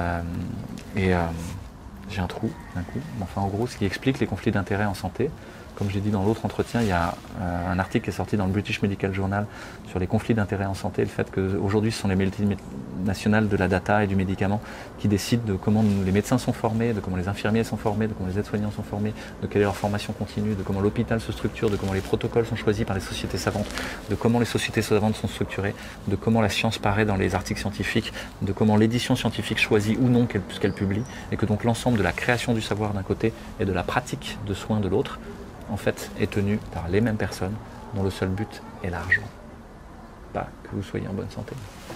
j'ai un trou d'un coup. Enfin, en gros, ce qui explique les conflits d'intérêts en santé. Comme j'ai dit dans l'autre entretien, il y a un article qui est sorti dans le British Medical Journal sur les conflits d'intérêts en santé, le fait qu'aujourd'hui ce sont les multinationales de la data et du médicament qui décident de comment les médecins sont formés, de comment les infirmiers sont formés, de comment les aides-soignants sont formés, de quelle est leur formation continue, de comment l'hôpital se structure, de comment les protocoles sont choisis par les sociétés savantes, de comment les sociétés savantes sont structurées, de comment la science paraît dans les articles scientifiques, de comment l'édition scientifique choisit ou non ce qu'elle publie, et que donc l'ensemble de la création du savoir d'un côté et de la pratique de soins de l'autre en fait, est tenu par les mêmes personnes dont le seul but est l'argent. Pas que vous soyez en bonne santé.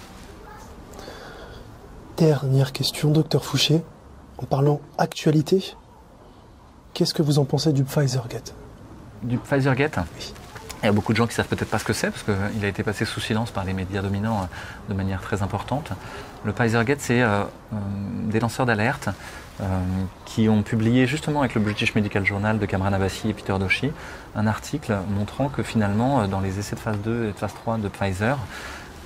Dernière question, docteur Fouché. En parlant actualité, qu'est-ce que vous en pensez du Pfizergate? Du Pfizergate? Oui. Il y a beaucoup de gens qui ne savent peut-être pas ce que c'est, parce qu'il a été passé sous silence par les médias dominants de manière très importante. Le Pfizergate, c'est des lanceurs d'alerte qui ont publié justement avec le British Medical Journal de Kamran Abbasi et Peter Doshi un article montrant que finalement, dans les essais de phase 2 et de phase 3 de Pfizer,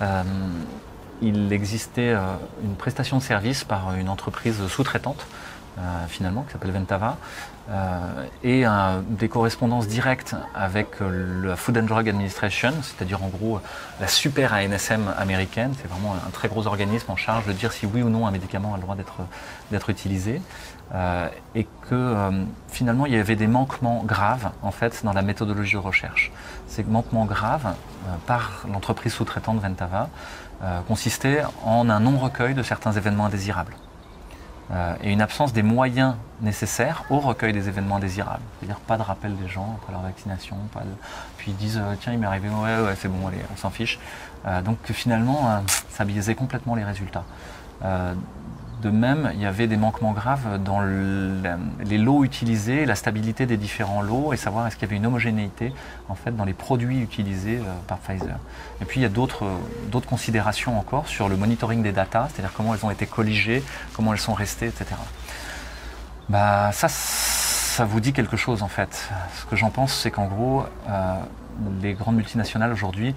il existait une prestation de service par une entreprise sous-traitante finalement, qui s'appelle Ventava, et des correspondances directes avec la Food and Drug Administration, c'est-à-dire en gros la super ANSM américaine. C'est vraiment un très gros organisme en charge de dire si oui ou non un médicament a le droit d'être utilisé. Et que finalement il y avait des manquements graves en fait dans la méthodologie de recherche. Ces manquements graves par l'entreprise sous-traitante Ventava consistaient en un non-recueil de certains événements indésirables et une absence des moyens nécessaires au recueil des événements indésirables. C'est-à-dire pas de rappel des gens après leur vaccination, puis ils disent tiens il m'est arrivé, ouais c'est bon, allez, on s'en fiche. Donc finalement ça biaisait complètement les résultats. De même, il y avait des manquements graves dans les lots utilisés, la stabilité des différents lots et savoir est-ce qu'il y avait une homogénéité en fait, dans les produits utilisés par Pfizer. Et puis il y a d'autres considérations encore sur le monitoring des datas, c'est-à-dire comment elles ont été colligées, comment elles sont restées, etc. Ça vous dit quelque chose en fait. Ce que j'en pense, c'est qu'en gros, les grandes multinationales aujourd'hui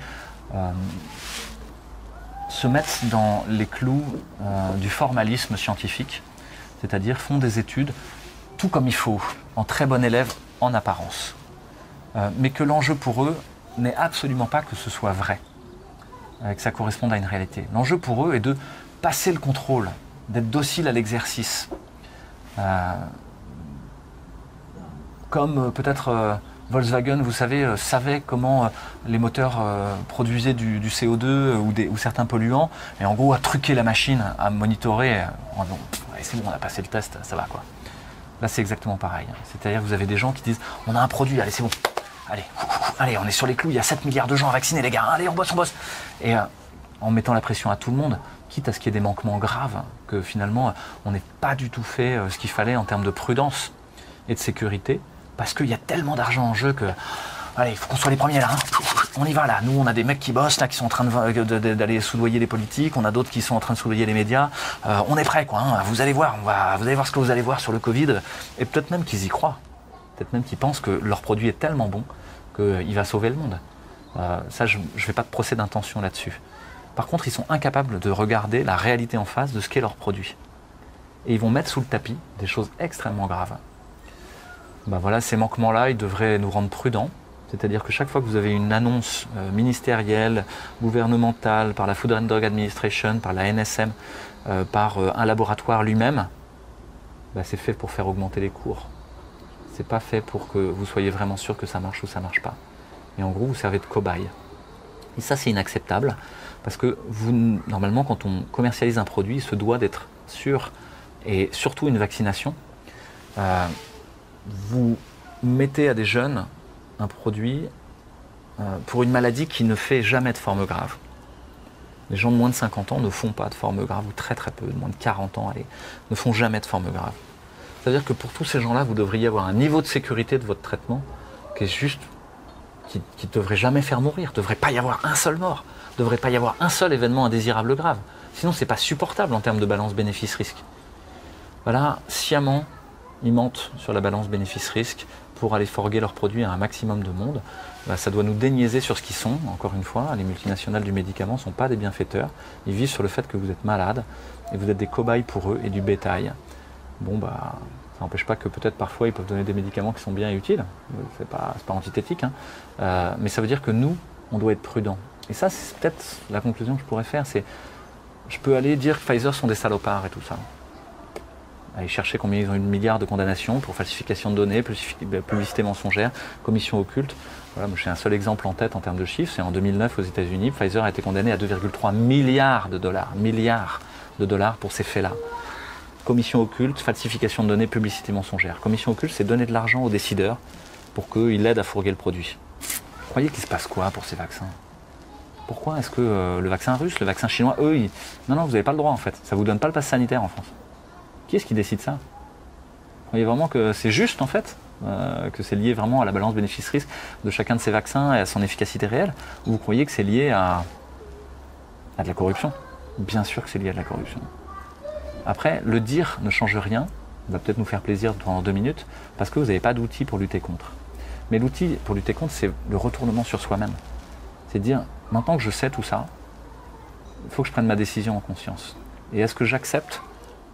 se mettent dans les clous du formalisme scientifique, c'est-à-dire font des études tout comme il faut, en très bon élève en apparence. Mais que l'enjeu pour eux n'est absolument pas que ce soit vrai, que ça corresponde à une réalité. L'enjeu pour eux est de passer le contrôle, d'être docile à l'exercice. Comme peut-être Volkswagen, vous savez, savait comment les moteurs produisaient du CO2 ou certains polluants, et en gros a truqué la machine, à monitorer, en disant c'est bon, on a passé le test, ça va quoi. Là c'est exactement pareil. C'est-à-dire que vous avez des gens qui disent on a un produit, allez c'est bon, allez on est sur les clous, il y a 7 milliards de gens à vacciner les gars, allez on bosse. Et en mettant la pression à tout le monde, quitte à ce qu'il y ait des manquements graves, que finalement on n'ait pas du tout fait ce qu'il fallait en termes de prudence et de sécurité, parce qu'il y a tellement d'argent en jeu que, allez, il faut qu'on soit les premiers là, hein. On y va là. Nous, on a des mecs qui bossent là, qui sont en train d'aller soudoyer les politiques, on a d'autres qui sont en train de soudoyer les médias. On est prêts, quoi. Hein. Vous allez voir, vous allez voir ce que vous allez voir sur le Covid. Et peut-être même qu'ils y croient. Peut-être même qu'ils pensent que leur produit est tellement bon qu'il va sauver le monde. Ça, je ne fais pas de procès d'intention là-dessus. Par contre, ils sont incapables de regarder la réalité en face de ce qu'est leur produit. Et ils vont mettre sous le tapis des choses extrêmement graves. Voilà, ces manquements-là, ils devraient nous rendre prudents. C'est-à-dire que chaque fois que vous avez une annonce ministérielle, gouvernementale, par la Food and Drug Administration, par la NSM, par un laboratoire lui-même, c'est fait pour faire augmenter les cours. C'est pas fait pour que vous soyez vraiment sûr que ça marche ou ça marche pas. Et en gros, vous servez de cobaye. Et ça, c'est inacceptable, parce que normalement, quand on commercialise un produit, il se doit d'être sûr, et surtout une vaccination. Vous mettez à des jeunes un produit pour une maladie qui ne fait jamais de forme grave. Les gens de moins de 50 ans ne font pas de forme grave, ou très très peu, de moins de 40 ans, ne font jamais de forme grave. C'est-à-dire que pour tous ces gens-là, vous devriez avoir un niveau de sécurité de votre traitement qui est juste, qui ne devrait jamais faire mourir. Il ne devrait pas y avoir un seul mort, il ne devrait pas y avoir un seul événement indésirable grave. Sinon, ce n'est pas supportable en termes de balance bénéfice-risque. Voilà, sciemment, ils mentent sur la balance bénéfice-risque pour aller forguer leurs produits à un maximum de monde. Ça doit nous déniaiser sur ce qu'ils sont. Encore une fois, les multinationales du médicament ne sont pas des bienfaiteurs. Ils vivent sur le fait que vous êtes malade et vous êtes des cobayes pour eux et du bétail. Ça n'empêche pas que peut-être parfois ils peuvent donner des médicaments qui sont bien et utiles. C'est pas antithétique. Mais ça veut dire que nous, on doit être prudents. Et ça, c'est peut-être la conclusion que je pourrais faire. C'est, je peux aller dire que Pfizer sont des salopards et tout ça. Aller chercher combien ils ont eu de milliards de condamnations pour falsification de données, publicité mensongère, commission occulte. Voilà, moi j'ai un seul exemple en tête en termes de chiffres, c'est en 2009 aux États-Unis, Pfizer a été condamné à 2,3 milliards de dollars pour ces faits-là. Commission occulte, falsification de données, publicité mensongère. Commission occulte, c'est donner de l'argent aux décideurs pour qu'ils l'aident à fourguer le produit. Vous croyez qu'il se passe quoi pour ces vaccins? Pourquoi est-ce que le vaccin russe, le vaccin chinois, eux, non, vous n'avez pas le droit en fait. Ça ne vous donne pas le pass sanitaire en France. Qui est-ce qui décide ça? Vous voyez vraiment que c'est juste en fait, que c'est lié vraiment à la balance bénéfice-risque de chacun de ces vaccins et à son efficacité réelle? Ou vous croyez que c'est lié à de la corruption? Bien sûr que c'est lié à de la corruption. Après, le dire ne change rien, ça va peut-être nous faire plaisir pendant 2 minutes, parce que vous n'avez pas d'outil pour lutter contre. Mais l'outil pour lutter contre, c'est le retournement sur soi-même. C'est de dire, maintenant que je sais tout ça, il faut que je prenne ma décision en conscience. Et est-ce que j'accepte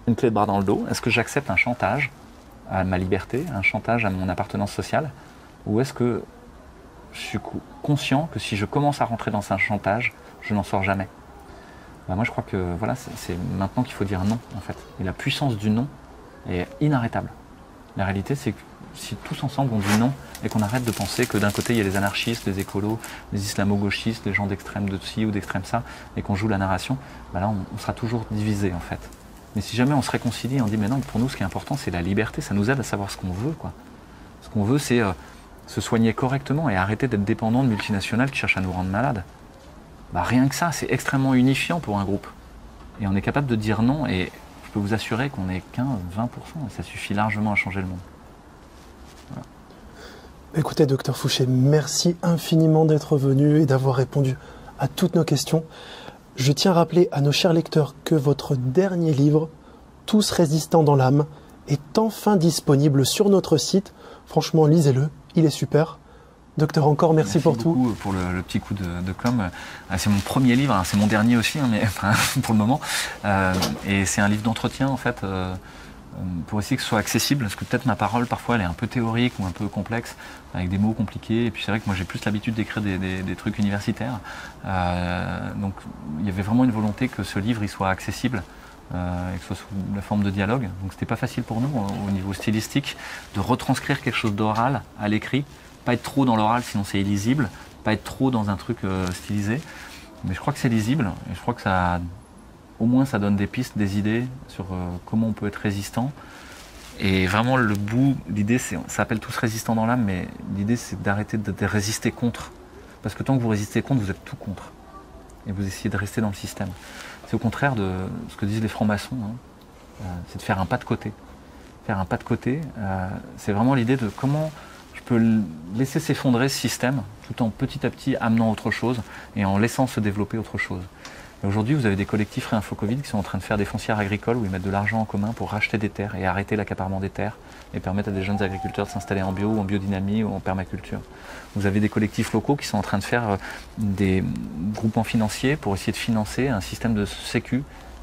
une clé de bras dans le dos? Est-ce que j'accepte un chantage à ma liberté, un chantage à mon appartenance sociale? Ou est-ce que je suis conscient que si je commence à rentrer dans un chantage, je n'en sors jamais? Moi, je crois que voilà, c'est maintenant qu'il faut dire non, en fait. Et la puissance du non est inarrêtable. La réalité, c'est que si tous ensemble on dit non et qu'on arrête de penser que d'un côté il y a les anarchistes, les écolos, les islamo-gauchistes, les gens d'extrême de ci ou d'extrême ça, et qu'on joue la narration, là on sera toujours divisé en fait. Mais si jamais on se réconcilie, on dit mais non, pour nous ce qui est important c'est la liberté, ça nous aide à savoir ce qu'on veut, quoi. Ce qu'on veut c'est se soigner correctement et arrêter d'être dépendant de multinationales qui cherchent à nous rendre malades. Rien que ça, c'est extrêmement unifiant pour un groupe. Et on est capable de dire non, et je peux vous assurer qu'on est 15-20%, et ça suffit largement à changer le monde. Voilà. Écoutez, Docteur Fouché, merci infiniment d'être venu et d'avoir répondu à toutes nos questions. Je tiens à rappeler à nos chers lecteurs que votre dernier livre, Tous résistants dans l'âme, est enfin disponible sur notre site. Franchement, lisez-le, il est super. Docteur, encore merci pour tout. Merci beaucoup pour le petit coup de com'. C'est mon premier livre, c'est mon dernier aussi, mais enfin, pour le moment. Et c'est un livre d'entretien, en fait, pour essayer que ce soit accessible, parce que peut-être ma parole, parfois, elle est un peu théorique ou un peu complexe, avec des mots compliqués. Et puis c'est vrai que moi, j'ai plus l'habitude d'écrire des trucs universitaires. Donc, il y avait vraiment une volonté que ce livre, il soit accessible. Et que ce soit sous la forme de dialogue. Donc c'était pas facile pour nous, au niveau stylistique, de retranscrire quelque chose d'oral à l'écrit. Pas être trop dans l'oral, sinon c'est illisible. Pas être trop dans un truc stylisé. Mais je crois que c'est lisible. Et je crois que ça, au moins, ça donne des pistes, des idées sur comment on peut être résistant. Et vraiment, le bout, l'idée, ça s'appelle Tous résistants dans l'âme, mais l'idée, c'est d'arrêter de résister contre. Parce que tant que vous résistez contre, vous êtes tout contre. Et vous essayez de rester dans le système. C'est au contraire de ce que disent les francs-maçons, c'est de faire un pas de côté. Faire un pas de côté, c'est vraiment l'idée de comment je peux laisser s'effondrer ce système tout en petit à petit amenant autre chose et en laissant se développer autre chose. Et aujourd'hui, vous avez des collectifs Réinfo-Covid qui sont en train de faire des foncières agricoles où ils mettent de l'argent en commun pour racheter des terres et arrêter l'accaparement des terres et permettre à des jeunes agriculteurs de s'installer en bio ou en biodynamie ou en permaculture. Vous avez des collectifs locaux qui sont en train de faire des groupements financiers pour essayer de financer un système de sécu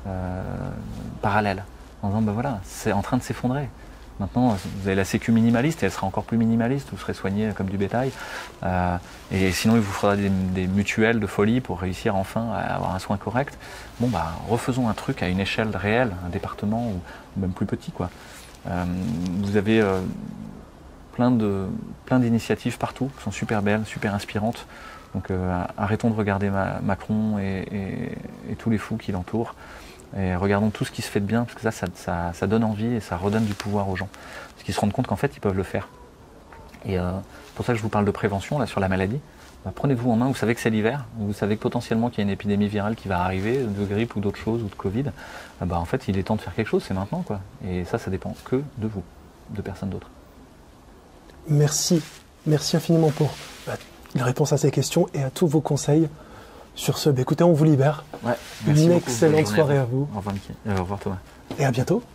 parallèle. En disant, ben voilà, c'est en train de s'effondrer. Maintenant, vous avez la sécu minimaliste et elle sera encore plus minimaliste, vous serez soigné comme du bétail. Et sinon, il vous faudra des mutuelles de folie pour réussir enfin à avoir un soin correct. Bon, refaisons un truc à une échelle réelle, un département ou même plus petit, quoi. Vous avez plein d'initiatives partout qui sont super belles, super inspirantes. Donc arrêtons de regarder Macron et tous les fous qui l'entourent. Et regardons tout ce qui se fait de bien, parce que ça donne envie et ça redonne du pouvoir aux gens. Parce qu'ils se rendent compte qu'en fait, ils peuvent le faire. Et c'est pour ça que je vous parle de prévention là, sur la maladie. Prenez-vous en main, vous savez que c'est l'hiver, vous savez que potentiellement qu'il y a une épidémie virale qui va arriver, de grippe ou d'autres choses, ou de Covid. En fait, il est temps de faire quelque chose, c'est maintenant, quoi. Et ça dépend que de vous, de personne d'autre. Merci infiniment pour les réponses à ces questions et à tous vos conseils. Sur ce, écoutez, on vous libère. Ouais, une excellente soirée à vous. Au revoir, Thomas. Et à bientôt.